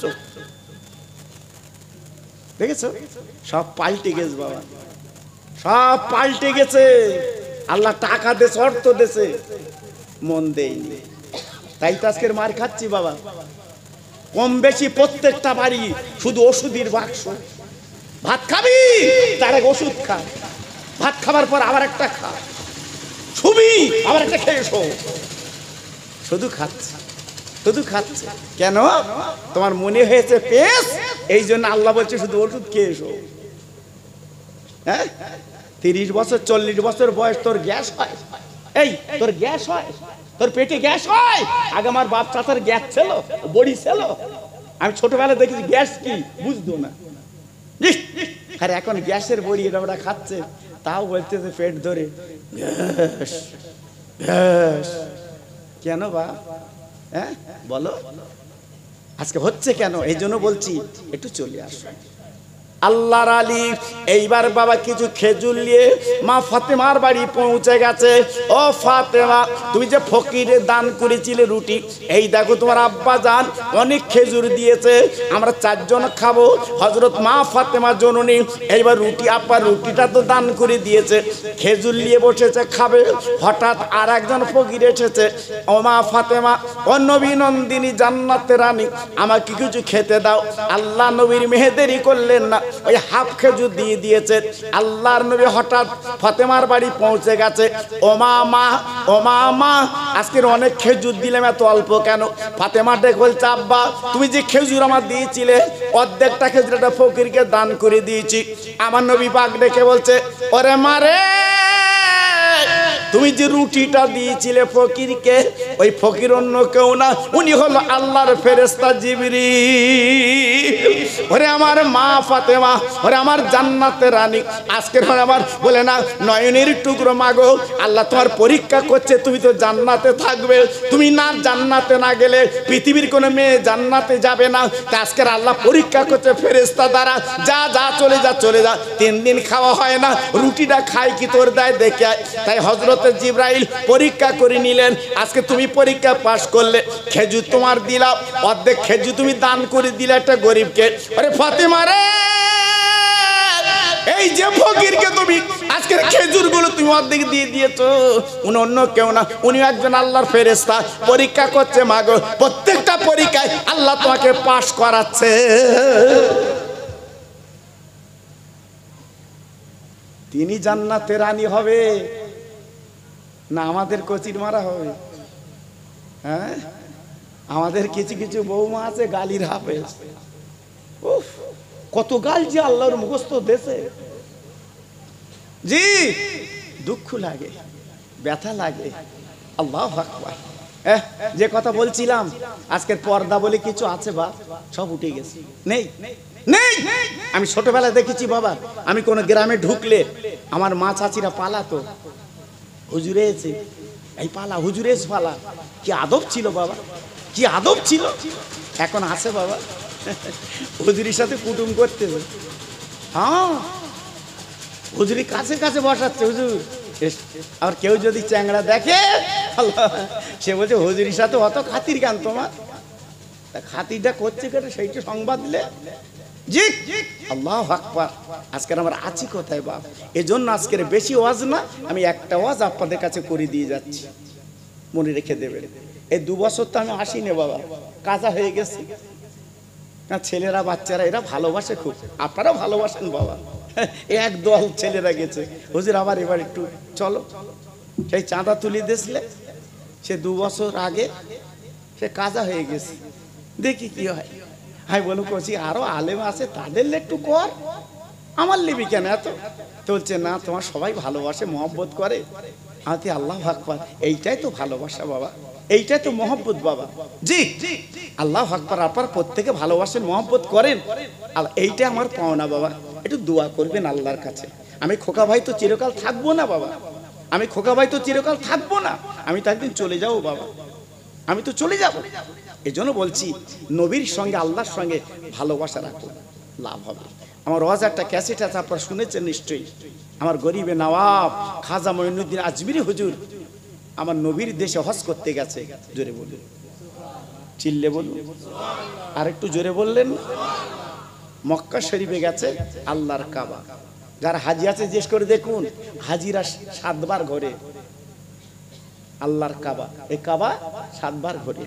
দেখেছো, সব পাল্টে গেছে বাবা, সব পাল্টে গেছে। আল্লাহ টাকা দেছে, অর্থ দেছে, মন দেয়নি। তাই তো আজকের মার খাচ্ছি বাবা। কম বেশি প্রত্যেকটা বাড়ি শুধু ওষুধের বাক্স। ভাত খাবি, তার এক ওষুধ খা, ভাত খাবার পর আবার একটা খা, ছবি আবার একটা খেয়ে এসো, শুধু খাচ্ছে, শুধু খাচ্ছে। কেন? তোমার মনে হয়েছে পেস, এই জন্য আল্লাহ বলছে শুধু ওষুধ খেয়ে এসো। হ্যাঁ, তিরিশ বছর চল্লিশ বছর বয়স তোর গ্যাস হয়, এই তোর গ্যাস হয়, তোর পেটে গ্যাস হয়। আগে আমার বাপ চাচার গ্যাস ছিল, বড়ি ছিল, আমি ছোটবেলায় দেখেছি গ্যাস কি বুঝতো না। আর এখন গ্যাসের বড়ি এটা ওরা খাচ্ছে, তাও বলতেছে পেট ধরে গ্যাস গ্যাস। কেন বা, হ্যাঁ বলো, আজকে হচ্ছে কেন? এই জন্য বলছি একটু চলে আসো। আল্লাহর আলী এইবার বাবা কিছু খেজুর নিয়ে মা ফাতেমার বাড়ি পৌঁছে গেছে। ও ফাতেমা, তুমি যে ফকিরে দান করেছিলে রুটি, এই দেখো তোমার আব্বা জান অনেক খেজুর দিয়েছে, আমরা চারজন খাবো। হযরত মা ফাতেমা জননী এইবার রুটি, আব্বা রুটিটা তো দান করে দিয়েছে, খেজুর নিয়ে বসেছে খাবে। হঠাৎ আর একজন ফকির এসেছে, ও মা ফাতেমা, ও নবী নন্দিনী জান্নাতের রানী, আমাকে কিছু খেতে দাও। আল্লাহ নবীর মেহেদেরি করলেন না, ওই হাফ খেজুর দিয়ে দিয়েছে। আল্লাহর নবী হঠাৎ ফাতেমার বাড়ি পৌঁছে গেছে। ওমা মা, ওমা মা, আজকের অনেক খেজুর দিলাম, এত অল্প কেন? ফাতেমা ডেকে বলছে, আব্বা তুমি যে খেজুর আমার দিয়েছিলে, অর্ধেকটা খেজুর একটা ফকিরকে দান করে দিয়েছি। আমার নবী পাক ডেকে বলছে, ওরে মারে তুমি যে রুটিটা দিয়েছিলে ফকিরকে, ওই ফকির অন্য কেউ না, উনি হলো আল্লাহর ফেরেশতা জিবরিল। ওরে আমার মা ফাতেমা, ওরে আমার জান্নাতের রানী, আজকের পর আমার বলে না নয়নের টুকরো মাগো, আল্লাহ তোমার পরীক্ষা করছে, তুমি তো জান্নাতে থাকবে, তুমি না জান্নাতে না গেলে পৃথিবীর কোনো মেয়ে জান্নাতে যাবে না। তা আজকের আল্লাহ পরীক্ষা করছে ফেরেশতা দ্বারা, যা যা চলে যা চলে যা। তিন দিন খাওয়া হয় না, রুটিটা খাই কি তোর দায় দেখে। তাই হযরতে জিবরাইল পরীক্ষা করে নিলেন, আজকে তুমি পরীক্ষা পাশ করলে, খেজুর তোমার দিলাম, অর্ধেক খেজুর তুমি দান করে দিলে একটা গরিবকে। আরে ফাতেমা রে, এই যে ফকিরকে তুমি আজকের খেজুর গুলো তুমি অর্ধেক দিয়ে দিয়েছো, উনি অন্য কেউ না, উনি একজন আল্লাহর ফেরেশতা, পরীক্ষা করছে মাগো। প্রত্যেকটা পরীক্ষায় আল্লাহ তোমাকে পাশ করাচ্ছে। তিনি জান্নাতে রানী হবে না আমাদের কচির মারা হবে? হ্যাঁ, আমাদের কিছু কিছু বৌমা আছে গালির হাফেজ। উফ, কত গাল যে আল্লাহর মুখস্থ দেশে। জি, দুঃখ লাগে, ব্যথা লাগে। আল্লাহু আকবার। এহ, যে কথা বলছিলাম, আজকের পর্দা বলে কিছু আছে বা সব উঠে গেছে, নেই নেই। আমি ছোটবেলায় দেখেছি বাবা, আমি কোন গ্রামে ঢুকলে আমার মা চাচিরা পালাতো, হুজুরে এসে এই পালা, হুজুরে এসে পালা। কি আদব ছিল বাবা, কি আদব ছিল। এখন আছে বাবা, হুজুরির সাথে কুটুম করতেছে। হ্যাঁ, হুজুরি কাছে কাছে বসাচ্ছে, হুজুর। আর কেউ যদি চ্যাংড়া দেখে, সে বলছে হুজুরির সাথে অত খাতির কেন তোমার? খাতিরটা করছে কেন সেইটা সংবাদ দিলে। জি, আল্লাহু আকবার। আজকের আমরা আছি কোথায় বাপ? এজন্য আজকের বেশি ওয়াজ না, আমি একটা ওয়াজ আপনাদের কাছে করে দিয়ে যাচ্ছি, মনে রেখে দেবেন। এই দু বছর তো আমি আসিনি বাবা, কাজা হয়ে গেছে। না, ছেলেরা বাচ্চারা এরা ভালোবাসে খুব, আপনারাও ভালোবাসেন বাবা। এক দল ছেলেরা গেছে, হুজুর আবার এবার একটু চলো। সেই চাঁদা তুলি দিয়েছিলে, সে দু বছর আগে সে কাজা হয়ে গেছে, দেখি কি হয়। আমি বলুন করছি আরো আলেম আছে, তাদের একটু কর, আমার লিবি কেন এত? বলছে না, তোমার সবাই ভালোবাসে, মহব্বত করে। আতি আল্লাহু আকবার, এইটাই তো ভালোবাসা বাবা, এইটাই তো মহব্বত বাবা। জি, আল্লাহু আকবার। আপনার প্রত্যেকে ভালোবাসেন, মহব্বত করেন, এইটা আমার পাওনা বাবা। একটু দোয়া করবেন আল্লাহর কাছে। আমি খোকা ভাই তো চিরকাল থাকবো না বাবা, আমি খোকা ভাই তো চিরকাল থাকবো না, আমি তো একদিন চলে যাবো বাবা, আমি তো চলে যাব। এই জন্য বলছি, নবীর সঙ্গে আল্লাহর সঙ্গে ভালোবাসা রাখুন, লাভ হবে। আমার ওয়াজ একটা ক্যাসেট আছে, আপনারা শুনেছেন নিশ্চয়ই। আমার গরিবে নওয়াব খাজা মঈনুদ্দিন আজমিরি হুজুর আমার নবীর দেশে হজ করতে গেছে। জোরে বলুন, চিল্লে বলুন, আর একটু জোরে বললেন। মক্কা শরীফে গেছে, আল্লাহর কাবা। যারা হাজি আছে জিজ্ঞেস করে দেখুন, হাজিরা সাতবার ঘোরে আল্লাহর কাবা, এই কাবা সাতবার ঘোরে।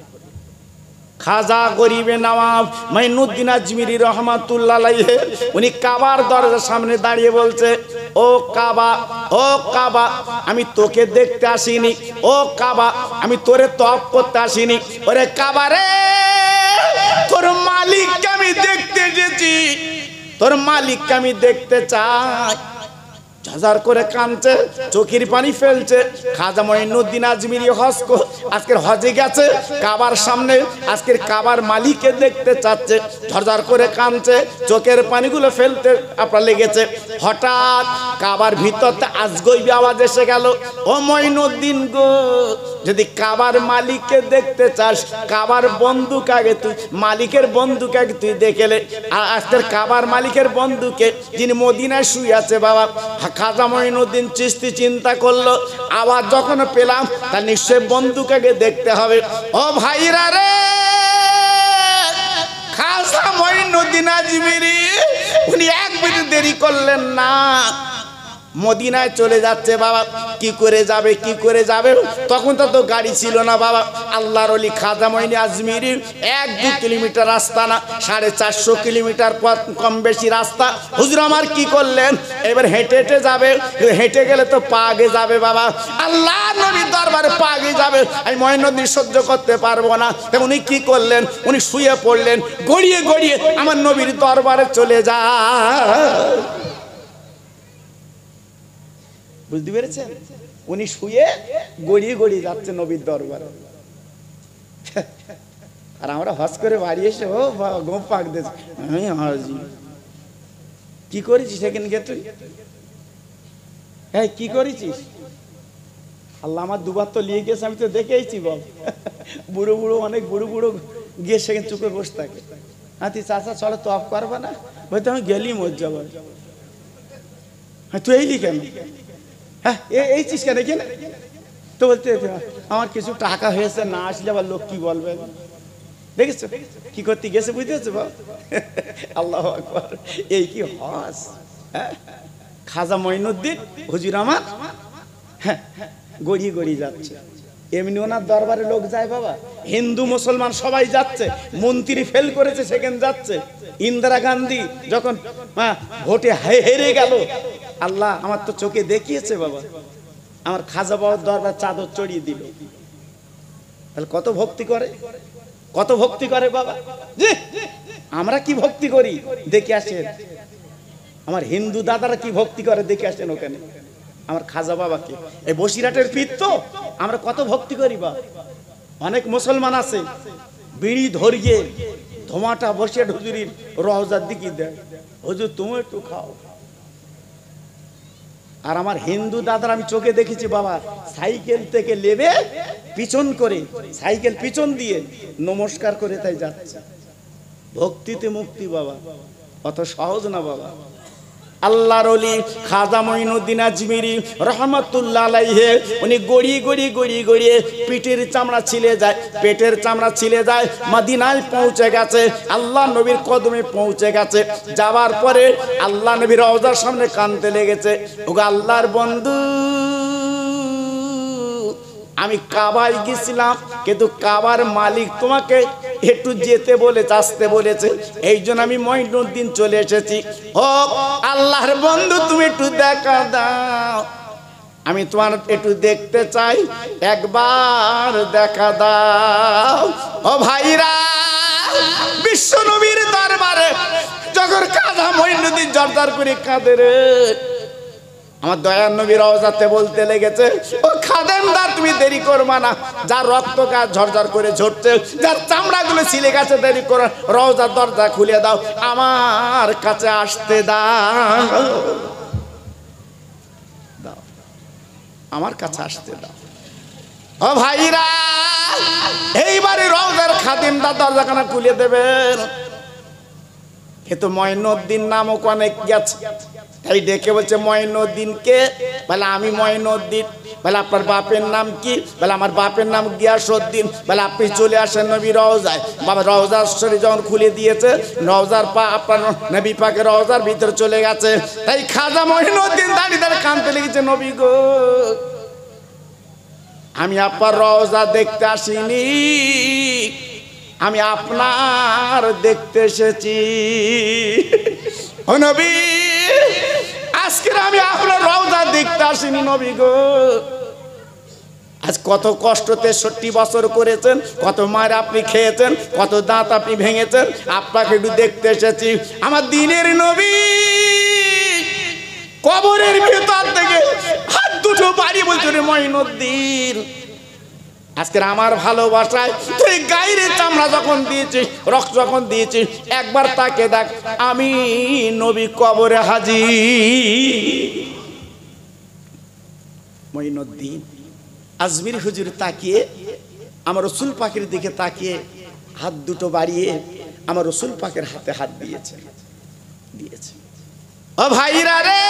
খাজা গরিবে নওয়াব মঈনুদ্দিন আজমিরি রহমাতুল্লাহ আলাইহি, উনি কাবার দরজার সামনে দাঁড়িয়ে বলছে, ও কাবা, ও কাবা, আমি তোকে দেখতে আসিনি, ও কাবা, আমি তোরে তওয়াফ করতে আসিনি। ওরে কাবা রে, তোর মালিককে আমি দেখতে এসেছি, তোর মালিককে আমি দেখতে চাই। হাজার করে কাঁদছে, চোখের পানি ফেলছে। খাজা মঈনুদ্দিন আজমিরি হজ আজকের হজে গেছে, কাবার সামনে আজকের কাবার মালিককে দেখতে চাচ্ছে, ঝরঝর করে কাঁদছে, চোখের পানিগুলো ফেলতে আপনার লেগেছে। হঠাৎ কাবার ভিতরতে আজগইবি আওয়াজ এসে গেল, ও মঈনুদ্দিন গো, যদি কাবার মালিককে দেখতে চাস, কাবার বন্দুক আগে তুই, মালিকের বন্দুক আগে তুই দেখেলে। আর আজকের কাবার মালিকের বন্দুকে, যিনি মদিনায় শুয়ে আছে বাবা। খাজা মঈনুদ্দিন চিশতি চিন্তা করলো, আওয়াজ যখন পেলাম তার নিশ্চয় বন্দুক আগে দেখতে হবে। ও ভাইরা রে, খাজা মঈনুদ্দিন আজমিরি উনি এক মিনিট দেরি করলেন না, মদিনায় চলে যাচ্ছে বাবা। কি করে যাবে, কি করে যাবে? তখন তো তো গাড়ি ছিল না বাবা। আল্লাহর ওলি খাজা মঈনুদ্দিন আজমিরি এক দু কিলোমিটার রাস্তা না, সাড়ে চারশো কিলোমিটার পথ, কম বেশি রাস্তা। হুজুর আমার কি করলেন, এবার হেঁটে হেঁটে যাবে, হেঁটে গেলে তো পা আগে যাবে বাবা। আল্লাহ নবীর দরবারে পা আগে যাবে, আমি মঈনুদ্দিন সহ্য করতে পারবো না। উনি কি করলেন, উনি শুয়ে পড়লেন, গড়িয়ে গড়িয়ে আমার নবীর দরবারে চলে যায়। বুঝতে পেরেছেন? উনি শুয়ে গড়িয়ে গড়িয়ে যাচ্ছে নবীর দরবারে। আর আমরা হজ করে বাড়ি এসে ও গোপ পাক দিয়েছি, আমি হাজি কি করেছিস সেখানে গিয়ে তুই? হ্যাঁ কি করেছিস? আল্লাহ আমার দুবার তো নিয়ে গেছে, আমি তো দেখেইছি বল। বুড়ো বুড়ো অনেক বুড়ো বুড়ো গিয়ে সেখানে চুপে বসে থাকে। হ্যাঁ তুই চাষা চলে তো অফ করবে না? বলতে আমি গেলি মর যাবো। হ্যাঁ তুই এইলি কেন? হ্যাঁ এই চিজ কেন এখানে? তো বলতে আমার কিছু টাকা হয়েছে, না আসলে আবার লোক কি বলবে। দেখেছো কি করতে গেছে, বুঝতেছো বাবা? আল্লাহু আকবার। এই কি হজ? হ্যাঁ খাজা মঈনুদ্দিন হুজুর আমার হ্যাঁ গড়িয়ে গড়িয়ে যাচ্ছে। এমনি ওনার দরবারে লোক যায় বাবা, হিন্দু মুসলমান সবাই যাচ্ছে। মন্ত্রী ফেল করেছে সেখানে যাচ্ছে। ইন্দিরা গান্ধী যখন ভোটে হেরে গেল, আল্লাহ আমার তো চোখে দেখিয়েছে বাবা, আমার খাজা বাবার দরবার চাদর চড়িয়ে দিল। তাহলে কত ভক্তি করে, কত ভক্তি করে বাবা। জি আমরা কি ভক্তি করি দেখে আসেন। আমার হিন্দু দাদারা কি ভক্তি করে দেখে আসেন ওখানে। আমার খাজা বাবাকে, এই বসিরহাটের পীর তো আমরা কত ভক্তি করি বা। অনেক মুসলমান আছে বিড়ি ধরিয়ে ধোঁয়াটা বসে হুজুরির রওজার দিকে দেয়, হুজুর তুমি একটু খাও। আর আমার হিন্দু দাদারা আমি চোখে দেখেছি বাবা, সাইকেল থেকে লেবে পিছন করে, সাইকেল পিছন দিয়ে নমস্কার করে তাই যাচ্ছে। ভক্তিতে মুক্তি বাবা, অত সহজ না বাবা। আল্লাহর ওলি খাজা মঈনুদ্দিন আজমিরি রহমাতুল্লাহ আলাইহি, উনি গড়িয়ে গড়িয়ে গড়িয়ে গড়িয়ে পিঠের চামড়া ছিলে যায়, পেটের চামড়া ছিলে যায়, মদিনায় পৌঁছে গেছে, আল্লাহ নবীর কদমে পৌঁছে গেছে। যাওয়ার পরে আল্লাহ নবীর রওজার সামনে কাঁদতে লেগেছে, ওগো আল্লাহর বন্ধু, আমি কাবায় গেছিলাম কিন্তু কাবার মালিক তোমাকে একটু যেতে বলেছে, আসতে বলেছে, এই জন্য আমি মঈনুদ্দিন চলে এসেছি। ও আল্লাহর বন্ধু তুমি একটু দেখা দাও, আমি তোমার একটু দেখতে চাই, একবার দেখা দাও। ও ভাইরা, বিশ্ব নবীর দরবারে যখন খাজা মঈনুদ্দিন জর্দার করে কাঁদে রে, আমার দয়ার নবী রওজাতে বলতে লেগেছে, ও খাদেমদার তুমি দেরি করবা না, যার রক্ত গাছ ঝরঝর করে ঝরছে, যার চামড়া গুলো ছিলে গেছে, দেরি করো, রওজার দরজা খুলে দাও, আমার কাছে আসতে দাও, দাও আমার কাছে আসতে দাও। ও ভাইরা, এইবারে রওজার খাদেমদার দরজাখানা খুলে দেবেন। কিন্তু মঈনুদ্দিন নামক অনেক গেছে, তাই ডেকে বলছে মঈনুদ্দিনকে, বলে আমি মঈনুদ্দিন। বলে আপনার বাপের নাম কি? বলে আমার বাপের নাম গিয়াসউদ্দিন। বলে আপনি চলে আসেন নবী রওজায়। বাবা রওজার শরীফ যখন খুলে দিয়েছে, রওজার পা আপনার নবী পাকের রওজার ভিতরে চলে গেছে। তাই খাজা মঈনুদ্দিন দাঁড়িয়ে দাঁড়িয়ে কাঁদতে লেগেছে, নবী গো আমি আপনার রওজা দেখতে আসিনি, আমি আপনার দেখতে এসেছি। ও নবী, আজকে আমি আপনার রওজা দেখতে আসিনি নবী গো। আজ কত কষ্ট তেষট্টি বছর করেছেন, কত মার আপনি খেয়েছেন, কত দাঁত আপনি ভেঙেছেন, আপনাকে একটু দেখতে এসেছি। আমার দিনের নবী কবরের ভিতর থেকে হাত দুটো বাড়ি বলছে, মঈনুদ্দিন আজকের আমার ভালোবাসায় তুই গায়ের চামড়া যখন দিয়েছিস, রক্ত যখন দিয়েছিস, একবার তাকে দেখ, আমি নবী কবরে হাজির। মঈনুদ্দিন আজমির হুজুর তাকিয়ে আমার রসুল পাকের দিকে তাকিয়ে হাত দুটো বাড়িয়ে আমার রসুল পাকের হাতে হাত দিয়েছে দিয়েছে ও ভাইরা রে,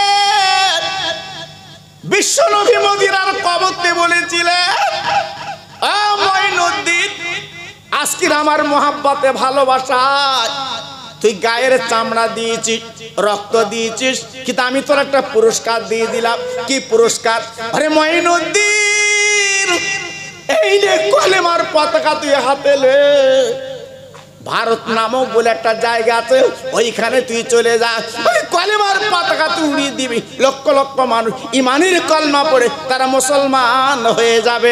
বিশ্ব নবী মদিনার কবরতে বলেছিলেন, ও মঈনুদ্দিন আজকের আমার মোহাব্বতে ভালোবাসায় তুই গায়ের চামড়া দিয়েছিস, রক্ত দিয়েছিস, কিন্তু আমি তোর একটা পুরস্কার দিয়ে দিলাম। কি পুরস্কার? আরে মঈনুদ্দিন, এই নে কলেমার পতাকা তুই হাতে লে, ভারত নামক বলে একটা জায়গা আছে, ওইখানে তুই চলে যা, ওই কলেমার পতাকা তুই উড়িয়ে দিবি, লক্ষ লক্ষ মানুষ ইমানের কলমা পড়ে তারা মুসলমান হয়ে যাবে।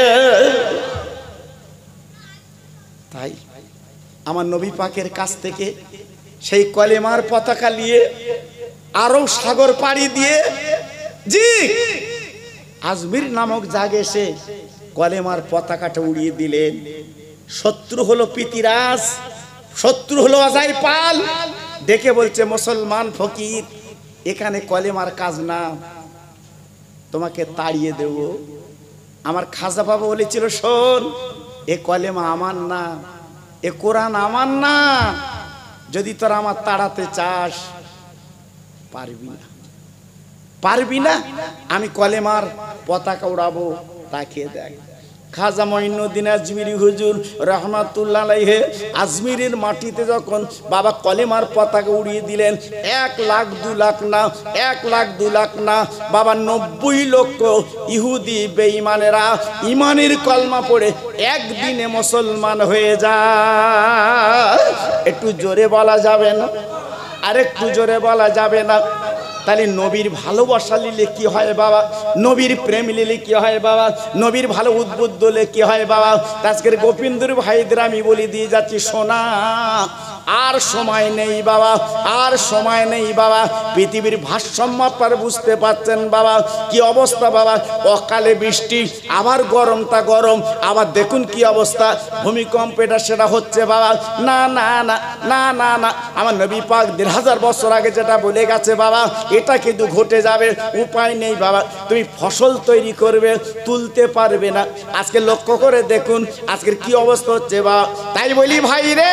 তাই আমার নবী পাকের কাছ থেকে সেই কলেমার পতাকা নিয়ে আরব সাগর পাড়ি দিয়ে জি আজমির নামক জায়গায় এসে কলেমার পতাকাটা উড়িয়ে দিলেন। শত্রু হলো পিতিরাজ, শত্রু হলো অজয় পাল। ডেকে বলছে, মুসলমান ফকির, এখানে কলেমার কাজ না, তোমাকে তাড়িয়ে দেব। আমার খাজা বাবা বলেছিল, শোন, এ কলেমা আমার না, এ কোরআন আমার না, যদি তোরা আমার তাড়াতে চাস পারবি না, পারবি না। আমি কলেমার পতাকা উড়াবো, তাকিয়ে দেখ। খাজা মঈনুদ্দিন আজমিরি হুজুর রহমাতুল্লাহ আলাইহি আজমিরের মাটিতে যখন বাবা কলেমার পতাকা উড়িয়ে দিলেন, এক লাখ দু লাখ না, এক লাখ দু লাখ না বাবা, নব্বই লক্ষ ইহুদি বেঈমানেরা ইমানের কলমা পড়ে একদিনে মুসলমান হয়ে যায়। একটু জোরে বলা যাবে না? আর একটু জোরে বলা যাবে না? তাহলে নবীর ভালোবাসা নিলে কি হয় বাবা, নবীর প্রেম নিলে কি হয় বাবা, নবীর ভালো উদ্বুদ্ধ হলে কি হয় বাবা। আজকের গোপিন্দর ভাইদের আমি বলি দিয়ে যাচ্ছি, শোনা আর সময় নেই বাবা, আর সময় নেই বাবা। পৃথিবীর ভারসাম্য আপনারা বুঝতে পারছেন বাবা, কি অবস্থা বাবা। অকালে বৃষ্টি, আবার গরমটা গরম, আবার দেখুন কি অবস্থা, ভূমিকম্প এটা সেটা হচ্ছে বাবা। না না না না না না, আমার নবী পাক দেড় হাজার বছর আগে যেটা বলে গেছে বাবা, এটা কিন্তু ঘটে যাবে, উপায় নেই বাবা। তুমি ফসল তৈরি করবে, তুলতে পারবে না। আজকে লক্ষ্য করে দেখুন আজকের কি অবস্থা হচ্ছে বাবা। তাই বলি ভাই রে,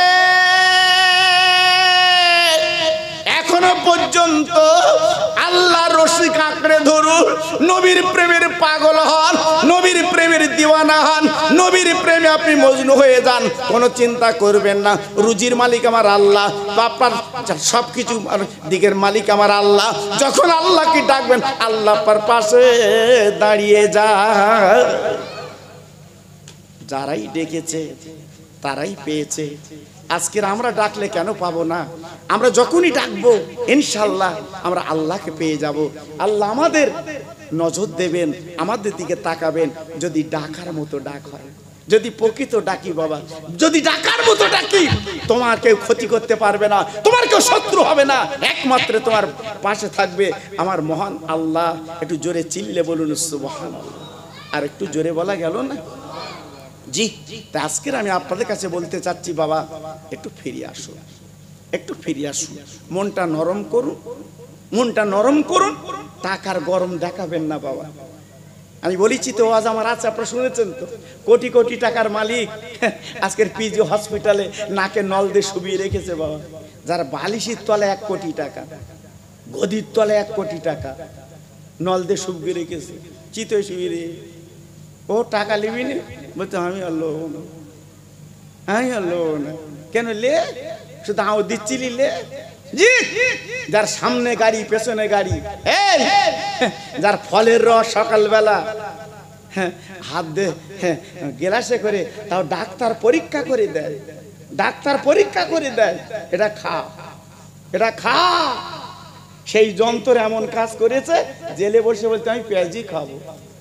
এখনো পর্যন্ত আল্লাহ রশিক আঁকড়ে ধরুন, নবীর প্রেমের পাগল হন, নবীর প্রেমের দিওয়ানা হন, নবীর প্রেমে আপনি মজনু হয়ে যান। কোনো চিন্তা করবেন না, রুজির মালিক আমার আল্লাহ, আপনার সব কিছু দিকের মালিক আমার আল্লাহ। যখন আল্লাহকে ডাকবেন, আল্লাহ আপনার পাশে দাঁড়িয়ে যায়। যারাই ডেকেছে তারাই পেয়েছে। আজকের আমরা ডাকলে কেন পাবো না? আমরা যখনই ডাকবো ইনশাল্লাহ আমরা আল্লাহকে পেয়ে যাব। আল্লাহ আমাদের নজর দেবেন, আমাদের দিকে তাকাবেন, যদি ডাকার মতো ডাক হয়, যদি প্রকৃত ডাকি বাবা, যদি ডাকার মতো ডাকি, তোমার কেউ ক্ষতি করতে পারবে না, তোমার কেউ শত্রু হবে না, একমাত্র তোমার পাশে থাকবে আমার মহান আল্লাহ। একটু জোরে চিল্লে বলুন সুবহানাল্লাহ। আর একটু জোরে বলা গেল না? জি, তা আজকের আমি আপনাদের কাছে বলতে চাচ্ছি বাবা, একটু ফিরে আসুন, একটু ফিরে আসুন, মনটা নরম করুন, মনটা নরম করুন, টাকার গরম দেখাবেন না বাবা। আমি বলেছি তো, আজ আমার আছে, আপনারা শুনেছেন তো, কোটি কোটি টাকার মালিক আজকের পিজি হসপিটালে নাকে নল দিয়ে শুবিয়ে রেখেছে বাবা। যারা বালিশের তলে এক কোটি টাকা, গদির তলে এক কোটি টাকা নল দিয়ে শুবিয়ে রেখেছে, চিতে শুবিয়ে রে। ও টাকা নিবি না? বলতে আমি আর লোভ না, আমি আর লোভ না। কেন লে? শুধু আও দিচ্ছিলি লে। জি, যার সামনে গাড়ি পেছনে গাড়ি, এই যার ফলের রস সকালবেলা হাত দে গ্লাসে করে, তাও ডাক্তার পরীক্ষা করে দেয়, ডাক্তার পরীক্ষা করে দেয়, এটা খা, এটা খা। সেই যন্ত্র এমন কাজ করেছে, জেলে বসে বলতে আমি পেঁয়াজি খাবো।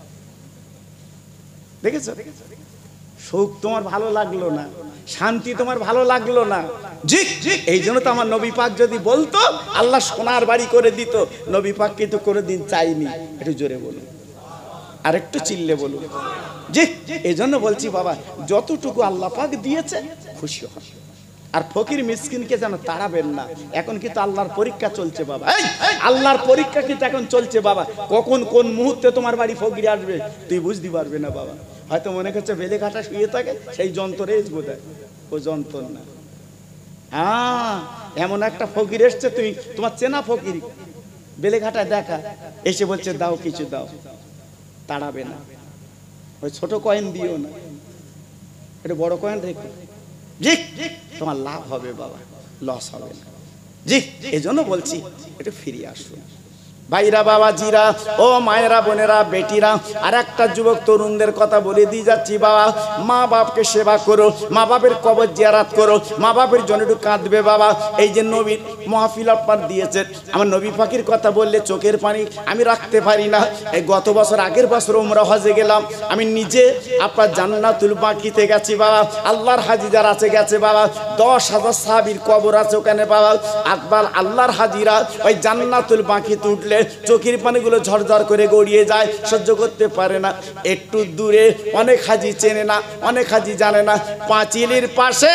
দেখেছো? সুখ তোমার ভালো লাগলো না, শান্তি তোমার ভালো লাগলো না। জি, এই জন্য তো আমার নবী পাক যদি বলতো আল্লাহ সোনার বাড়ি করে দিত, নবী পাক কিন্তু কোনোদিন চাইনি। একটু জোরে বলুন, আর একটু চিল্লে বলুন। জি, এই জন্য বলছি বাবা, যতটুকু আল্লাহ পাক দিয়েছে খুশি হন। আর ফকির মিসকিনকে যেন তাড়াবেন না। এখন কিন্তু আল্লাহর পরীক্ষা চলছে বাবা, আল্লাহর পরীক্ষা কিন্তু এখন চলছে বাবা। কখন কোন মুহূর্তে তোমার বাড়ি ফকির আসবে তুই বুঝতে পারবে না বাবা। হয়তো মনে করছে বেলে ঘাটা শুয়ে থাকে, সেই যন্ত্রে বোধ হয়, ও যন্ত্র না। হ্যাঁ, এমন একটা ফকির এসছে, তুই তোমার চেনা ফকির, বেলে ঘাটা দেখা, এসে বলছে দাও কিছু দাও, তাড়াবে না। ওই ছোট কয়েন দিও না, এটা বড় কয়েন রেখো। জি, তোমার লাভ হবে বাবা, লস হবে না। জি, এই জন্য বলছি একটু ফিরে আসুন ভাইরা, বাবা জিরা, ও মায়েরা, বোনেরা, বেটিরা। আর একটা যুবক তরুণদের কথা বলে দিয়ে যাচ্ছি বাবা, মা বাপকে সেবা করো, মা বাপের কবর জিয়ারাত করো, মা বাপের জন্য একটু কাঁদবে বাবা। এই যে নবীর মাহফিল আপনার দিয়েছেন, আমার নবী পাখির কথা বললে চোখের পানি আমি রাখতে পারি না। এই গত বছর, আগের বছর ওমরা হজে গেলাম, আমি নিজে আপনার জান্নাতুল বাকিতে গেছি বাবা। আল্লাহর হাজিদার আছে গেছে বাবা, দশ হাজার সাহাবীর কবর আছে ওখানে বাবা। আকবার আল্লাহর হাজিরা ওই জান্নাতুল বাকিতে উঠলে চোখের পানিগুলো ঝরঝর করে গড়িয়ে যায়, সহ্য করতে পারে না। একটু দূরে অনেক হাজি চেনে না, অনেক হাজি জানে না, পাঁচিলের পাশে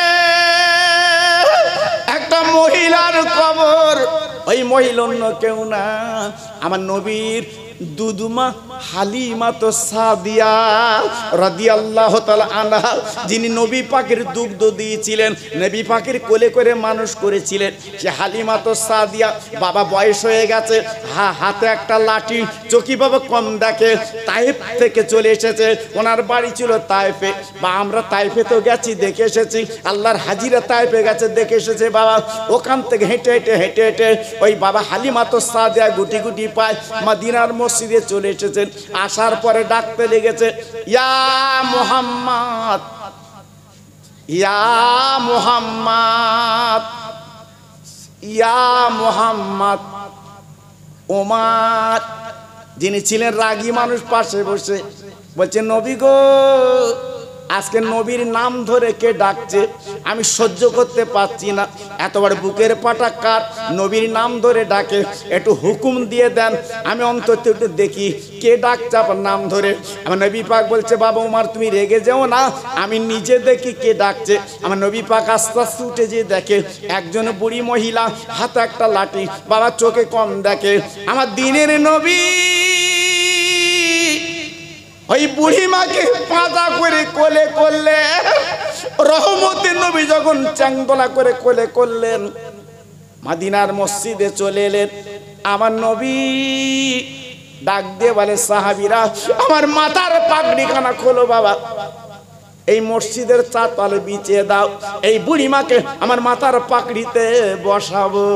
একটা মহিলার কবর। ওই মহিলা অন্য কেউ না, আমার নবীর দুদুমা হালিমা তো সাদিয়া রাদিয়াল্লাহু তাআলা আনহা, যিনি নবী পাকের দুগ্ধ দিয়েছিলেন, নবী পাকের কোলে করে মানুষ করেছিলেন। সে হালিমা তো সাদিয়া বাবা বয়স হয়ে গেছে, হা হাতে একটা লাঠি, চকি বাবা কম দেখে, তাইফ থেকে চলে এসেছে। ওনার বাড়ি ছিল তাইফে, বা আমরা তাইফে তো গেছি, দেখে এসেছি। আল্লাহর হাজিরা তাইফে গেছে, দেখে এসেছে বাবা। ওখান থেকে হেঁটে হেঁটে হেঁটে হেঁটে ওই বাবা হালিমা তো সাদিয়া গুটি গুটি পায় মদিনার মসজিদে চলে এসেছেন। আসার পরে ডাকতে লেগেছে, ইয়া মুহাম্মদ, ইয়া মুহাম্মদ, ইয়া মুহাম্মদ। ওমর যিনি ছিলেন রাগী মানুষ, পাশে বসে বলছে, নবী গো, আজকে নবীর নাম ধরে কে ডাকছে, আমি সহ্য করতে পারছি না। এতবার বুকের পাটা কাট, নবীর নাম ধরে ডাকে, একটু হুকুম দিয়ে দেন, আমি অন্তত একটু দেখি কে ডাকছে আপনার নাম ধরে। আমার নবী পাক বলছে, বাবা উমার তুমি রেগে যাও না, আমি নিজে দেখি কে ডাকছে। আমার নবী পাক আস্তে আস্তে উঠে যেয়ে দেখে একজন বুড়ি মহিলা, হাতে একটা লাঠি, বাবা চোখে কম দেখে। আমার দিনের নবী ওই বুড়ি মাকে পাতা করে কোলে করলে, রহমতের নবী যখন চাংদোলা করে কোলে করলেন, মদিনার মসজিদে চলে এলেন। আমার নবী ডাক দিয়ে বলে, সাহাবীরা আমার মাথার পাগড়িখানা খোলো বাবা, এই মসজিদের চাতালে বিছিয়ে দাও, এই বুড়ি মাকে আমার মাথার পাগড়িতে বসাবো।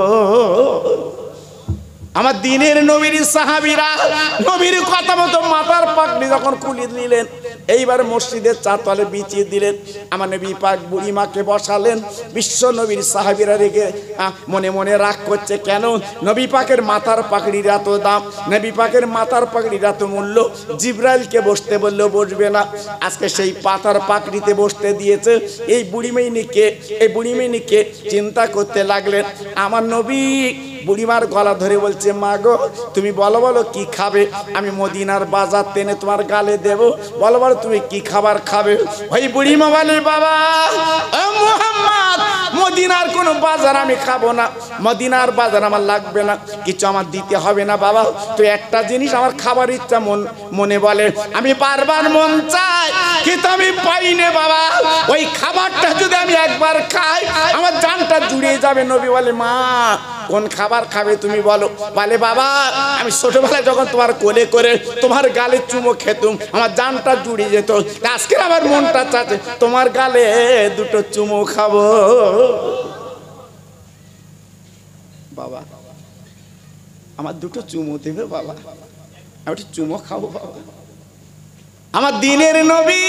আমার দিনের নবীর সাহাবীরা নবীর কথা মতো মাথার পাগড়ি যখন খুলে নিলেন, এইবার মসজিদের চারতলে বিছিয়ে দিলেন। আমার নবী পাক বুড়ি মাকে বসালেন। বিশ্ব নবীর সাহাবীরা রেগে মনে মনে রাগ করছে, কেন নবী পাকের মাথার পাগড়ির এত দাম, নবী পাকের মাথার পাগড়ির এত মূল্য, জিবরাইলকে বসতে বললেও বসবে না, আজকে সেই পাতার পাগড়িতে বসতে দিয়েছে। এই বুড়ি মেয়েনিকে এই বুড়ি মেয়েনিকে চিন্তা করতে লাগলেন। আমার নবী বুড়িমার গলা ধরে বলছে, মা গো তুমি বলো বলো কি খাবে, আমি মদিনার বাজার টেনে তোমার গালে দেব, বলো বলো তুমি কি খাবার খাবে। ওই বুড়িমা বলে, বাবা ও মুহাম্মদ, মদিনার কোনো বাজার আমি খাবো না, মদিনার বাজার আমার লাগবে না, কিছু আমার দিতে হবে না বাবা, তো একটা জিনিস আমার খাবার ইচ্ছা মন মনে বলে, আমি বারবার মন চাই কিন্তু আমি পাই না বাবা, ওই খাবারটা যদি আমি একবার খাই আমার জানটা জুড়িয়ে যাবে। নবী বলে, মা কোন খাবার খাবে তুমি বলো। বলে, বাবা আমি ছোটবেলায় যখন তোমার কোলে করে তোমার গালে চুমো খেতুম, আমার জানটা জুড়িয়ে যেত, আজকে আমার মনটা চাচ্ছে তোমার গালে দুটো চুমো খাবো। বাবা আমার দুটো চুমো দেবে বাবা, আমি একটু চুমো খাবো বাবা। আমার দিনের নবী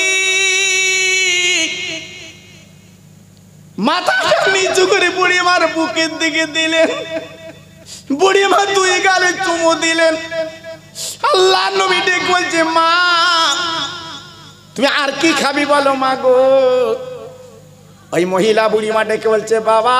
মাথাটা নিচু করে বুড়িমার বুকের দিকে দিলেন, বুড়িমা দুই গালে চুমু দিলেন। আল্লাহ নবী ডেকে বলছে, মা তুমি আর কি খাবি বলো মা গো। ওই মহিলা বুড়িমা ডেকে বলছে, বাবা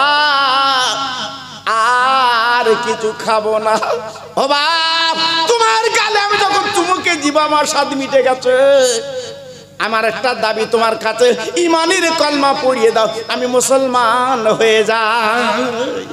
আর কিছু খাবো না। ও বাপ, তোমার গালে আমি যখন চুমুকে দিব আমার স্বাদ মিটে গেছে, আমার একটা দাবি তোমার কাছে, ইমানের কলমা পড়িয়ে দাও, আমি মুসলমান হয়ে যাই।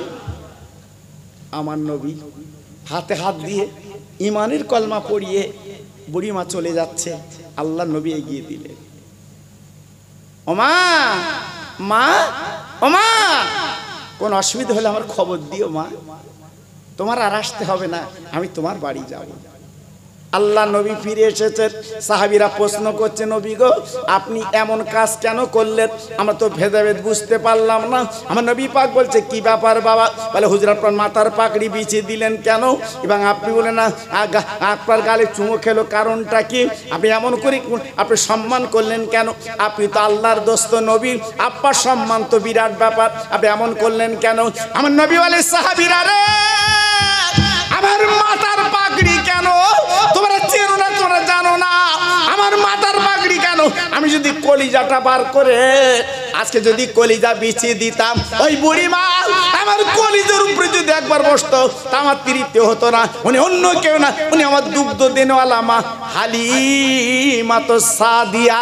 আমার নবী হাতে হাত দিয়ে ইমানের কলমা পড়িয়ে বুড়িমা চলে যাচ্ছে, আল্লাহ নবী এগিয়ে দিলেন, ওমা মা ওমা কোন অসুবিধা হলে আমার খবর দিও মা, তোমার আর আসতে হবে না, আমি তোমার বাড়ি যাব। আল্লাহ নবী ফিরে এসেছেন। সাহাবীরা প্রশ্ন করছে, নবী গো আপনি এমন কাজ কেন করলেন, আমরা তো ভেদাভেদ বুঝতে পারলাম না। আমার নবী পাক বলছে, কি ব্যাপার বাবা। বলে, হুজুর আপনার মাথার পাগড়ি বিছিয়ে দিলেন কেন, এবং আপনি বলেন না আপনার গালে চুমো খেলো, কারণটা কি, আপনি এমন করে আপনি সম্মান করলেন কেন, আপনি তো আল্লাহর দোস্ত নবী, আপনার সম্মান তো বিরাট ব্যাপার, আপনি এমন করলেন কেন। আমার নবী বলে, সাহাবীরা রে আমার মাথার পাগড়ি কেন তোমরা চেনো না, তোমরা জানো না আমার মাথার পাগড়ি কেন। আমি যদি কলিজাটা বার করে আজকে যদি কলিজা বিছিয়ে দিতাম, ওই বুড়ি মা আমার কলিজার উপরে যদি একবার বসতো তা আমার তৃপ্তি হতো না। উনি অন্য কেউ না, উনি আমার দুগ্ধ দেনওয়ালা মা হালিমা তো সাদিয়া।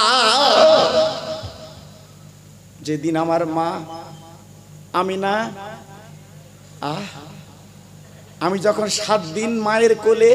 যেদিন আমার মা আমিনা, আহ আমি যখন সাত দিন মায়ের কোলে,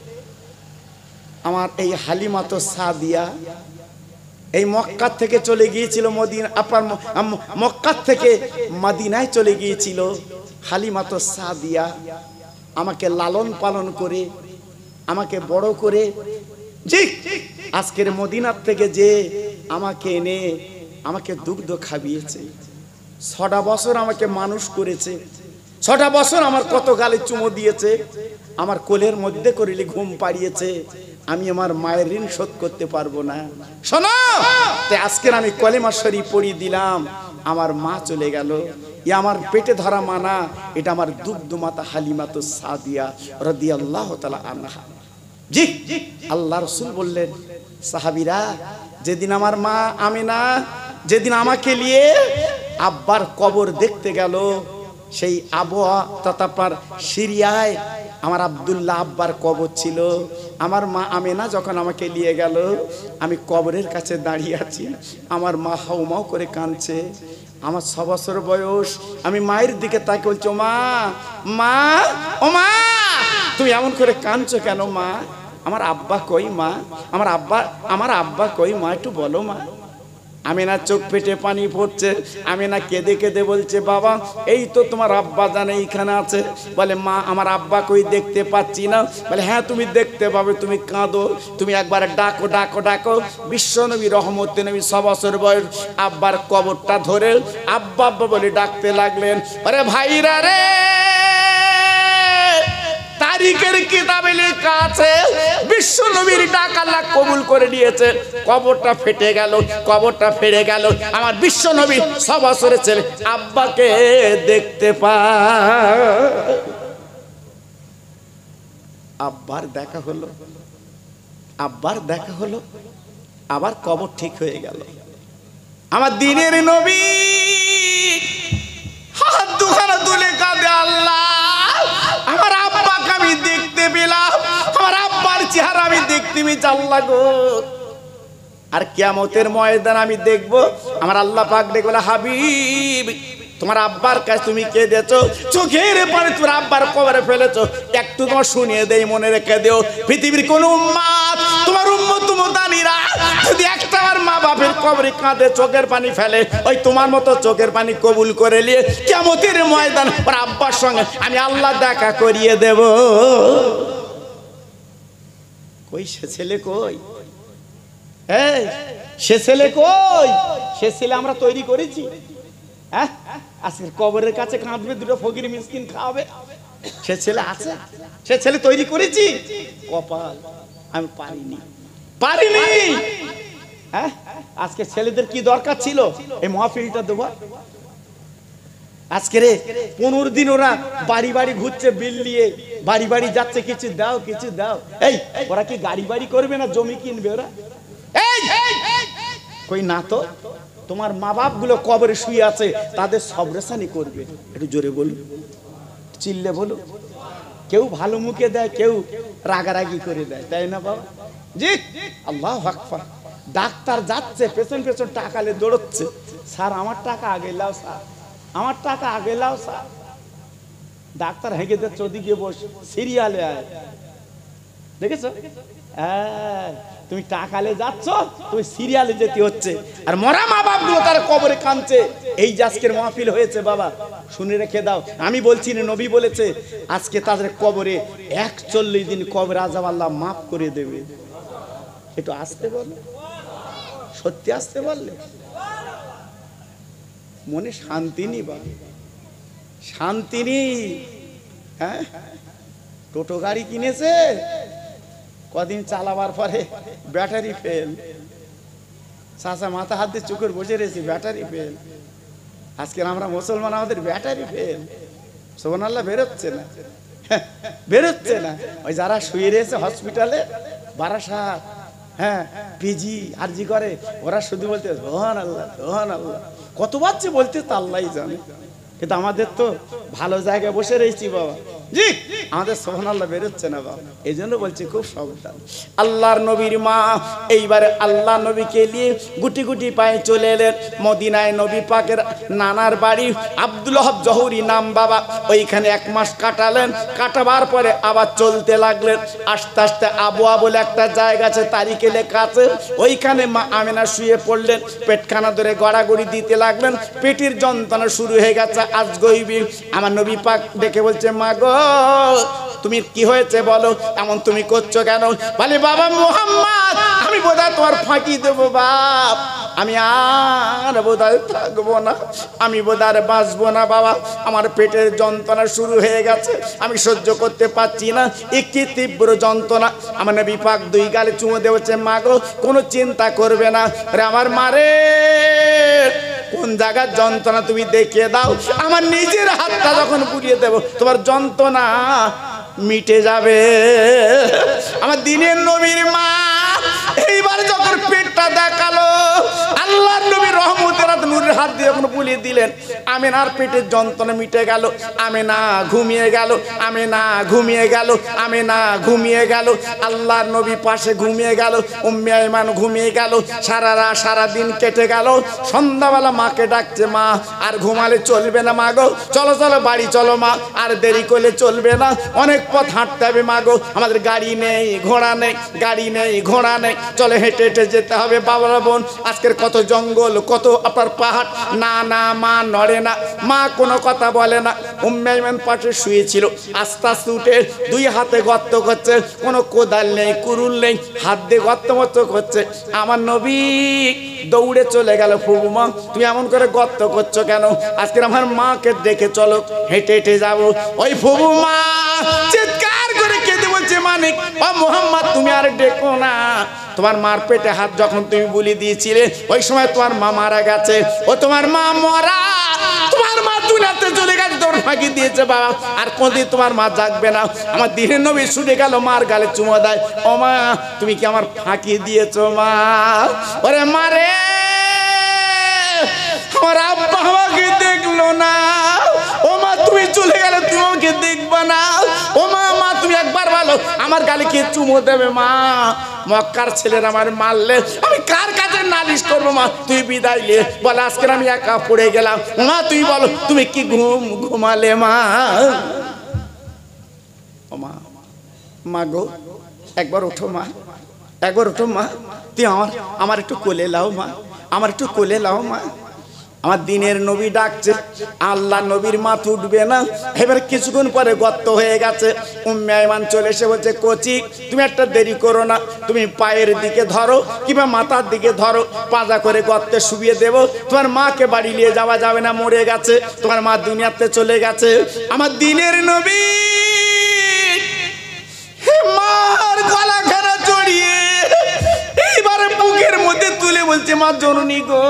আমার এই হালিমা তো সাদিয়া এই মক্কা থেকে চলে গিয়েছিল মদিনা, আপনার মক্কা থেকে মদিনায় চলে গিয়েছিল। হালিমা তো সাদিয়া আমাকে লালন পালন করে, আমাকে বড় করে, জি আজকের মদিনার থেকে যে আমাকে এনে আমাকে দুগ্ধ খাবিয়েছে, ছটা বছর আমাকে মানুষ করেছে, ছটা বছর আমার কত গালে চুমো দিয়েছে, আমার কোলের মধ্যে করিলে ঘুম পাড়িয়েছে। আমি আমার মায়ের ঋণ শোধ করতে পারবো না। শোনো, তাই আজকের আমি কলেমা শরীফ পড়িয়ে দিলাম, আমার মা চলে গেল, ই আমার পেটে ধরা মানা, এটা আমার দুগ্ধ মাতা হালিমা তো সাদিয়া রাদিয়াল্লাহু তাআলা আনহা। জি আল্লাহ রাসূল বললেন, সাহাবীরা যেদিন আমার মা আমিনা যেদিন আমাকে নিয়ে আব্বার কবর দেখতে গেল, সেই আবহাওয়া তথাপার সিরিয়ায় আমার আব্দুল্লাহ আব্বার কবর ছিল। আমার মা আমিনা যখন আমাকে নিয়ে গেল, আমি কবরের কাছে দাঁড়িয়ে আছি, আমার মা হাউমাউ করে কাঁদছে। আমার ছ বছর বয়স, আমি মায়ের দিকে তাকে বলছি, ও মা, মা, ও মা, তুমি এমন করে কাঁদছো কেন মা? আমার আব্বা কই মা? আমার আব্বা আমার আব্বা কই মা? একটু বলো মা। আমিনা চোখ পেটে পানি পড়ছে, আমিনা কেঁদে কেঁদে বলছে, বাবা এই তো তোমার আব্বা জানে এইখানে আছে। বলে, মা আমার আব্বা কই দেখতে পাচ্ছি না। বলে, হ্যাঁ তুমি দেখতে পাবে, তুমি কাঁদো, তুমি একবার ডাকো ডাকো ডাকো। বিশ্বনবী রহমতে নবী ছ বছর বয়স আব্বার কবরটা ধরে আব্বা আব্বা বলে ডাকতে লাগলেন। আরে ভাইরা রে, তারিখের কিতাবে লেখা আছে বিশ্বনবীর ডাক আল্লাহ কবুল করে নিয়েছে। কবরটা ফেটে গেল, কবরটা ফেটে গেল, আমার বিশ্বনবী ছ বছরের ছেলে আব্বাকে দেখতে পায়। আব্বার দেখা হলো, আব্বার দেখা হলো, আবার কবর ঠিক হয়ে গেল। আমার দিনের নবী হাত দুখানা তুলে কাঁদে, আল্লাহ আমার আব্বাকে আমি দেখতে পেলাম, আমার আব্বার চেহারা আমি দেখতে পেয়েছি আল্লাহ গো। আর কিয়ামতের ময়দান আমি দেখবো, আমার আল্লাহ পাক দেখবে, বলে, হাবিব তোমার আব্বার কাছে তুমি কেঁদেছো, চোখের পানি তোমার আব্বার কবরে ফেলেছো, একটু তোমার শুনিয়ে দেই, মনে রেখে দিও, পৃথিবীর কোন উম্মত তোমার উম্মত মুতানিরা যদি একটা আমার মা বাপের কবরে কাঁদে চোখের পানি ফেলে, ওই তোমার মতো চোখের পানি কবুল করে নিয়ে কিয়ামতের ময়দান ওর আব্বার সঙ্গে আমি আল্লাহ দেখা করিয়ে দেব। কই সে ছেলে কই? এই সে ছেলে কই? সে ছেলে আমরা তৈরি করেছি? হ্যাঁ, আজকে কবরের কাছে কাঁদবে, দুটো ফকির মিসকিন খাওয়াবে, সে ছেলে আছে? সে ছেলে তৈরি করেছি? কপাল, আমি পারিনি পারিনি হ্যাঁ, আজকে ছেলেদের কি দরকার ছিল এই মাহফিলটা দেবো? আজকে রে পনেরো দিন ওরা বাড়ি বাড়ি ঘুরছে, বিল নিয়ে বাড়ি বাড়ি যাচ্ছে, কিছু দাও কিছু দাও। এই ওরা কি গাড়ি বাড়ি করবে না জমি কিনবে ওরা? এই কই না তো, তোমার মা বাপ গুলো কবরে শুয়ে আছে, তাদের সবরেসানি করবে। একটু জোরে বলুন, চিল্লে বলুন। কেউ ভালো মুখে দেয়, কেউ রাগারাগি করে দেয়, তাই না বাবা? জি আল্লাহু আকবার। ডাক্তার যাচ্ছে, পেছন পেছন টাকালে দৌড়চ্ছে, স্যার আমার টাকা আগে লাও, স্যার আমার টাকা আগে লাও স্যার। ডাক্তার হেঁকে দিচ্ছে, ওদিকে বস, সিরিয়ালে আয়, দেখেছো? হ্যাঁ, তুমি টাকালে যাচ্ছ, তুমি সিরিয়ালে যেতে হচ্ছে। আর মরা মা বাপ গুলো তার কবরে কাঁদছে। এই যে আজকের মাহফিল হয়েছে বাবা, শুনে রেখে দাও, আমি বলছি না, নবী বলেছে আজকে তাদের কবরে একচল্লিশ দিন কবর আযাব আল্লাহ মাফ করে দেবে। একটু আসতে বলে, সত্যি আসতে বললে মনে শান্তি নি বা শান্তি নি। হ্যাঁ, টোটো গাড়ি কিনেছে, কদিন চালাবার পরে ব্যাটারি ফেল, চাচা মাথা হাত দিয়ে চোখের বসে রয়েছে, ব্যাটারি ফেল। আজকে আমরা মুসলমান, আমাদের ব্যাটারি ফেল, সুবহানাল্লাহ, বেরোচ্ছে না, বেরোচ্ছে না। ওই যারা শুয়ে রয়েছে হসপিটালে, বারাসাত, হ্যাঁ পিজি আরজি করে, ওরা শুধু বলতে সুবহানাল্লাহ সুবহানাল্লাহ, কত বাচ্চা বলতে তা আল্লাহই জানে। কিন্তু আমাদের তো ভালো জায়গায় বসে রয়েছি বাবা, জি আমাদের সুবহানাল্লাহ বেরোচ্ছে না বাবা। এই জন্য বলছি খুব সাবধান। আল্লাহর নবীর মা এইবারে আল্লাহ নবীকে নিয়ে গুটি গুটি পায়ে চলে এলেন মদিনায়। নবী পাকের নানার বাড়ি আব্দুল ওয়াহাব জহুরি নাম বাবা, ওইখানে এক মাস কাটালেন। কাটাবার পরে আবার চলতে লাগলেন। আস্তে আস্তে আবুয়া বলে একটা জায়গা আছে, তারিখে লেখা আছে, ওইখানে মা আমেনা শুয়ে পড়লেন। পেটখানা ধরে গড়াগড়ি দিতে লাগলেন, পেটের যন্ত্রণা শুরু হয়ে গেছে। আজ গইবি আমার নবী পাক ডেকে বলছে, মা গো তুমি কি হয়েছে বলো, এমন তুমি করছো কেন? বলে বাবা মুহাম্মদ আমি বোধহয় তোমার ফাঁকি দেবো বাপ, আমি আর বোধহয় থাকবো না, আমি বোধহয় বাঁচবো না বাবা, আমার পেটের যন্ত্রণা শুরু হয়ে গেছে, আমি সহ্য করতে পারছি না, একটি তীব্র যন্ত্রণা। আমার নবী পাক দুই গালে চুমো দেওয়াছে, মা গো কোনো চিন্তা করবে না রে আমার মারে, কোন জায়গার যন্ত্রণা তুমি দেখিয়ে দাও, আমার নিজের হাতটা যখন বুলিয়ে দেব তোমার যন্ত্রণা মিটে যাবে। আমার দিনের নবীর মা এইবার যখন পেটটা দেখালো, আল্লাহর নবী রহমতের হাত নূরের হাত দিয়ে যখন বুলিয়ে দিলেন, আমেনার পেটের যন্ত্রণা মিটে গেল। আমেনা ঘুমিয়ে গেল, আমেনা ঘুমিয়ে গেল, আমেনা ঘুমিয়ে গেল। আল্লাহর নবী পাশে ঘুমিয়ে গেল, উম্মে আইমান ঘুমিয়ে গেল। সারা রাত সারা দিন কেটে গেল। সন্ধ্যাবেলা মাকে ডাকছে, মা আর ঘুমালে চলবে না মা গো, চলো চলো বাড়ি চলো মা, আর দেরি করলে চলবে না, অনেক পথ হাঁটতে হবে মা গো, আমাদের গাড়ি নেই ঘোড়া নেই, গাড়ি নেই ঘোড়া নেই, চলে হেঁটে হেঁটে যেতে হবে। বাবা বোন আজকের কত জঙ্গল, কত আপনার পাহাড়। না না মা নড়ে না, মা কোনো কথা বলে না। উম্মে আইমান পাশে শুয়েছিল, আস্তে আস্তে উঠে দুই হাতে গর্ত করছে, কোনো কোদাল নেই কুরুল নেই, হাত দিয়ে গর্ত মত করছে। আমার নবী দৌড়ে চলে গেল, ফুবু মা তুমি এমন করে গর্ত করছো কেন? আজকের আমার মাকে দেখে চলো, হেঁটে হেঁটে যাবো। ওই ফুবু মা চিৎকার করে কেঁদে বলছে, মানিক ও মুহাম্মদ তুমি আর ডেকো না, তোমার মার পেটে হাত যখন তুমি বুলি দিয়েছিলে ওই সময় তোমার মা মারা গেছে, ও তোমার মা মরা, তোমার মা দুনিয়াতে চলে গেছে, তোর ফাঁকি দিয়েছে বাবা, আর কোনদিন তোমার মা জাগবে না। আমার দিনের নবী শুনে গেল, মার গালে চুমো দেয়, ও মা তুমি কি আমার ফাঁকি দিয়েছো মা? ওরে মারে আমার আব্বা আমাকে দেখলো না, ও মা তুমি চলে গেলে তুমি আমাকে দেখবা না, ও মা মা তুমি একবার বলো আমার গালে কে চুমো দেবে মা? মক্কার ছেলেরা আমার মারলে আমি কার কাছে নালিশ করবো মা? তুই বিদায় লে, বলে আজকে আমি একা পড়ে গেলাম, মা তুই বলো তুমি কি ঘুম ঘুমালে মা? ও মা মা গো একবার ওঠো মা, একবার ওঠো মা, তুই আমার আমার একটু কোলে লাও মা, আমার একটু কোলে লাও মা। আমার দিনের নবী ডাকছে, আল্লাহ নবীর মাথা উঠবে না। এবার কিছুক্ষণ পরে গর্ত হয়ে গেছে। উম্মে আইমান চলে এসে বলছে, কোচি তুমি একটা দেরি করো না, তুমি পায়ের দিকে ধরো কিংবা মাথার দিকে ধরো, পাজা করে গর্তে শুবিয়ে দেবো, তোমার মাকে বাড়ি নিয়ে যাওয়া যাবে না, মরে গেছে, তোমার মা দুনিয়াতে চলে গেছে। আমার দিনের নবী মার গলা খানা জড়িয়ে এইবারে বুকের মধ্যে তুলে বলছে, মা জননী গো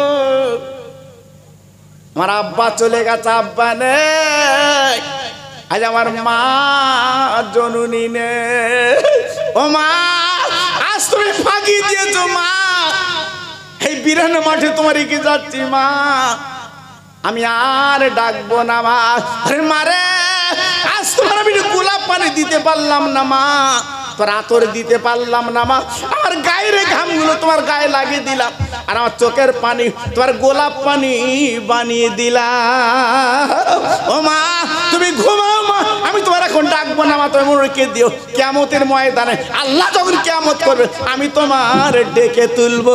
আমার আব্বা চলে গেছে, আব্বা নেই, আজ আমার মা জননী নে, ও মা আজ তুমি ফাঁকি দিয়েছো মা, এই বিরান মাঠে তোমার রেখে যাচ্ছি মা, আমি আর ডাকবো না মা। আরে মারে আজ তোমার আমি গোলাপ পানি দিতে পারলাম না মা, তোর আতর দিতে পারলাম না মা, আমার গায়ের ঘামগুলো তোমার গায়ে লাগিয়ে দিলাম, আর আমার চোখের পানি তোমার গোলাপ পানি বানিয়ে দিলাম। ও মা তুমি ঘুমাও মা, আমি তোমার এখন ডাকবো না মা, তুমি মনে রেখে দিও, কিয়ামতের ময়দানে আল্লাহ যখন কিয়ামত করবে আমি তোমার ডেকে তুলবো।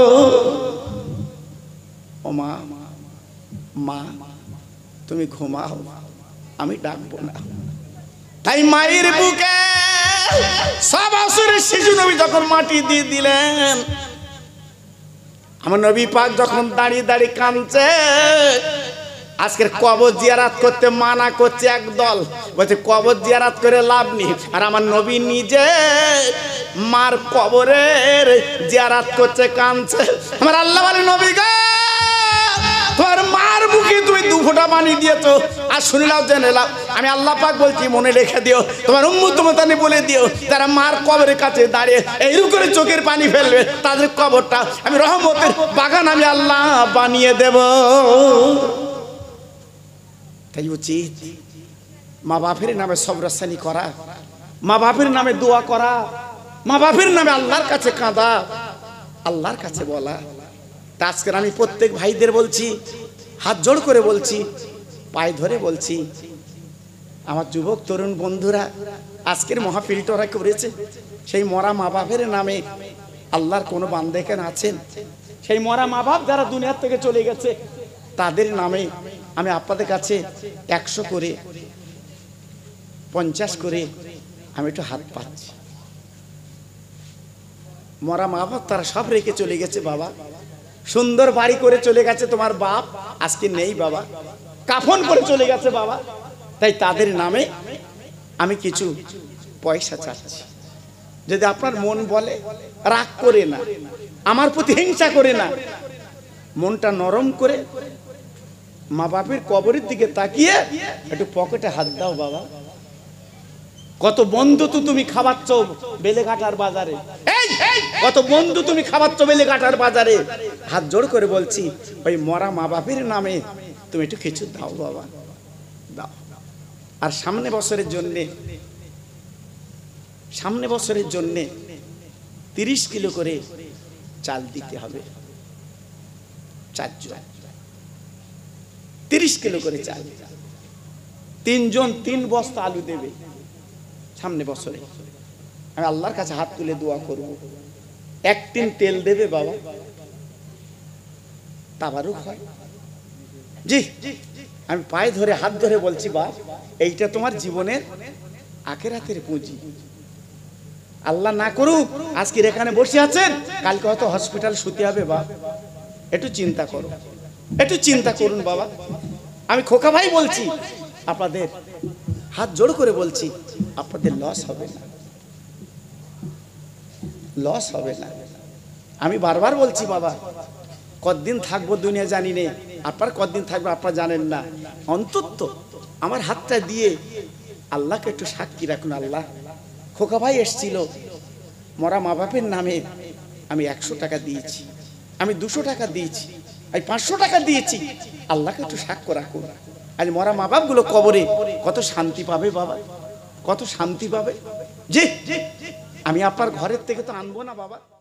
ও মা মা তুমি ঘুমাও, আমি ডাকবো না। তাই মায়ের বুকে সব আসরের শিশু নবী যখন মাটি দিয়ে দিলেন, আমার নবী পাক যখন দাঁড়িয়ে দাঁড়িয়ে কাঁদছে, আজকের কবর জিয়ারাত করতে মানা করছে একদল, বলছে কবর জিয়ারাত করে লাভ নেই, আর আমার নবী নিজে মার কবরের জিয়ারাত করছে, কাঁদছে। আমার আল্লাহ বলে, নবী গো তোমার মার মুখে তুমি দু ফোঁটা পানি দিয়েছো, আর শুনিলাও জেনে নাও, আমি আল্লাহ পাক বলছি মনে রেখে দিও, তোমার উম্মত উম্মতানি বলে দিও, তারা মার কবরের কাছে দাঁড়িয়ে এইরকম করে চোখের পানি ফেলবে, তাদের কবরটা আমি রহমতের বাগান আমি আল্লাহ বানিয়ে দেব। তাই উচিত মা বাপের নামে সবরাসানি করা, মা বাপের নামে দোয়া করা, মা বাপের নামে আল্লাহর কাছে কাঁদা, আল্লাহর কাছে বলা। তা আজকের আমি প্রত্যেক ভাইদের বলছি, হাত জোড় করে বলছি, পায়ে ধরে বলছি, আমার যুবক তরুণ বন্ধুরা, আজকের মাহফিলটা ওরা করেছে সেই মরা মা বাপের নামে। আল্লাহর কোনো বান্দা এখানে আছেন সেই মরা মা বাপ যারা দুনিয়ার থেকে চলে গেছে তাদের নামে আমি আপনাদের কাছে একশো করে পঞ্চাশ করে আমি একটু হাত পাচ্ছি। মরা মা বাপ তারা সব রেখে চলে গেছে বাবা, সুন্দর বাড়ি করে চলে গেছে তোমার বাপ, আজকে নেই বাবা, কাফন করে চলে গেছে বাবা। তাই তাদের নামে আমি কিছু পয়সা চাচ্ছি। যদি আপনার মন বলে, রাগ করে না, আমার প্রতি হিংসা করে না, মনটা নরম করে মা বাপের কবরের দিকে তাকিয়ে একটু পকেটে হাত দাও বাবা। কত বন্ধু তো তুমি খাওয়াচ্ছ বেলেঘাটার বাজারে, এই কত বন্ধু তুমি খাওয়াচ্ছ বেলেঘাটার বাজারে। হাত জোড় করে বলছি, ওই মরা মা বাপের নামে তুমি একটু কিছু দাও বাবা, দাও। আর সামনে বছরের জন্যে সামনে বছরের জন্যে তিরিশ কিলো করে চাল দিতে হবে, চারজন তিরিশ কিলো করে চাল, তিনজন তিন বস্তা আলু দেবে সামনে বছরে। আমি আল্লাহর কাছে হাত তুলে দোয়া করব, এক টিন তেল দেবে বাবা, তাবারুক হয়। জি, আমি পায়ে ধরে হাত ধরে বলছি, বাপ এইটা তোমার জীবনের আখিরাতের পুঁজি। আল্লাহ না করুক আজকে এখানে বসে আছেন, কালকে হয়তো হসপিটাল শুতে হবে বাপ, একটু চিন্তা করো, একটু চিন্তা করুন বাবা। আমি খোকা ভাই বলছি, আপনাদের হাত জোড় করে বলছি, আপনাদের লস হবে না, লস হবে না। আমি বারবার বলছি বাবা, কতদিন থাকবো দুনিয়া জানি নেই, আপনার কতদিন থাকবো আপনারা জানেন না, অন্তত আমার হাতটা দিয়ে আল্লাহকে একটু সাক্ষী রাখুন। আল্লাহ, খোকা ভাই এসছিল, মরা মা বাপের নামে আমি একশো টাকা দিয়েছি, আমি দুশো টাকা দিয়েছি, আমি পাঁচশো টাকা দিয়েছি, আল্লাহকে একটু সাক্ষ্য রাখুন। আজ মরা মা বাপগুলো কবরে কত শান্তি পাবে বাবা, কত শান্তি পাবে। জি, আমি আপনার ঘরের থেকে তো আনবো না বাবা।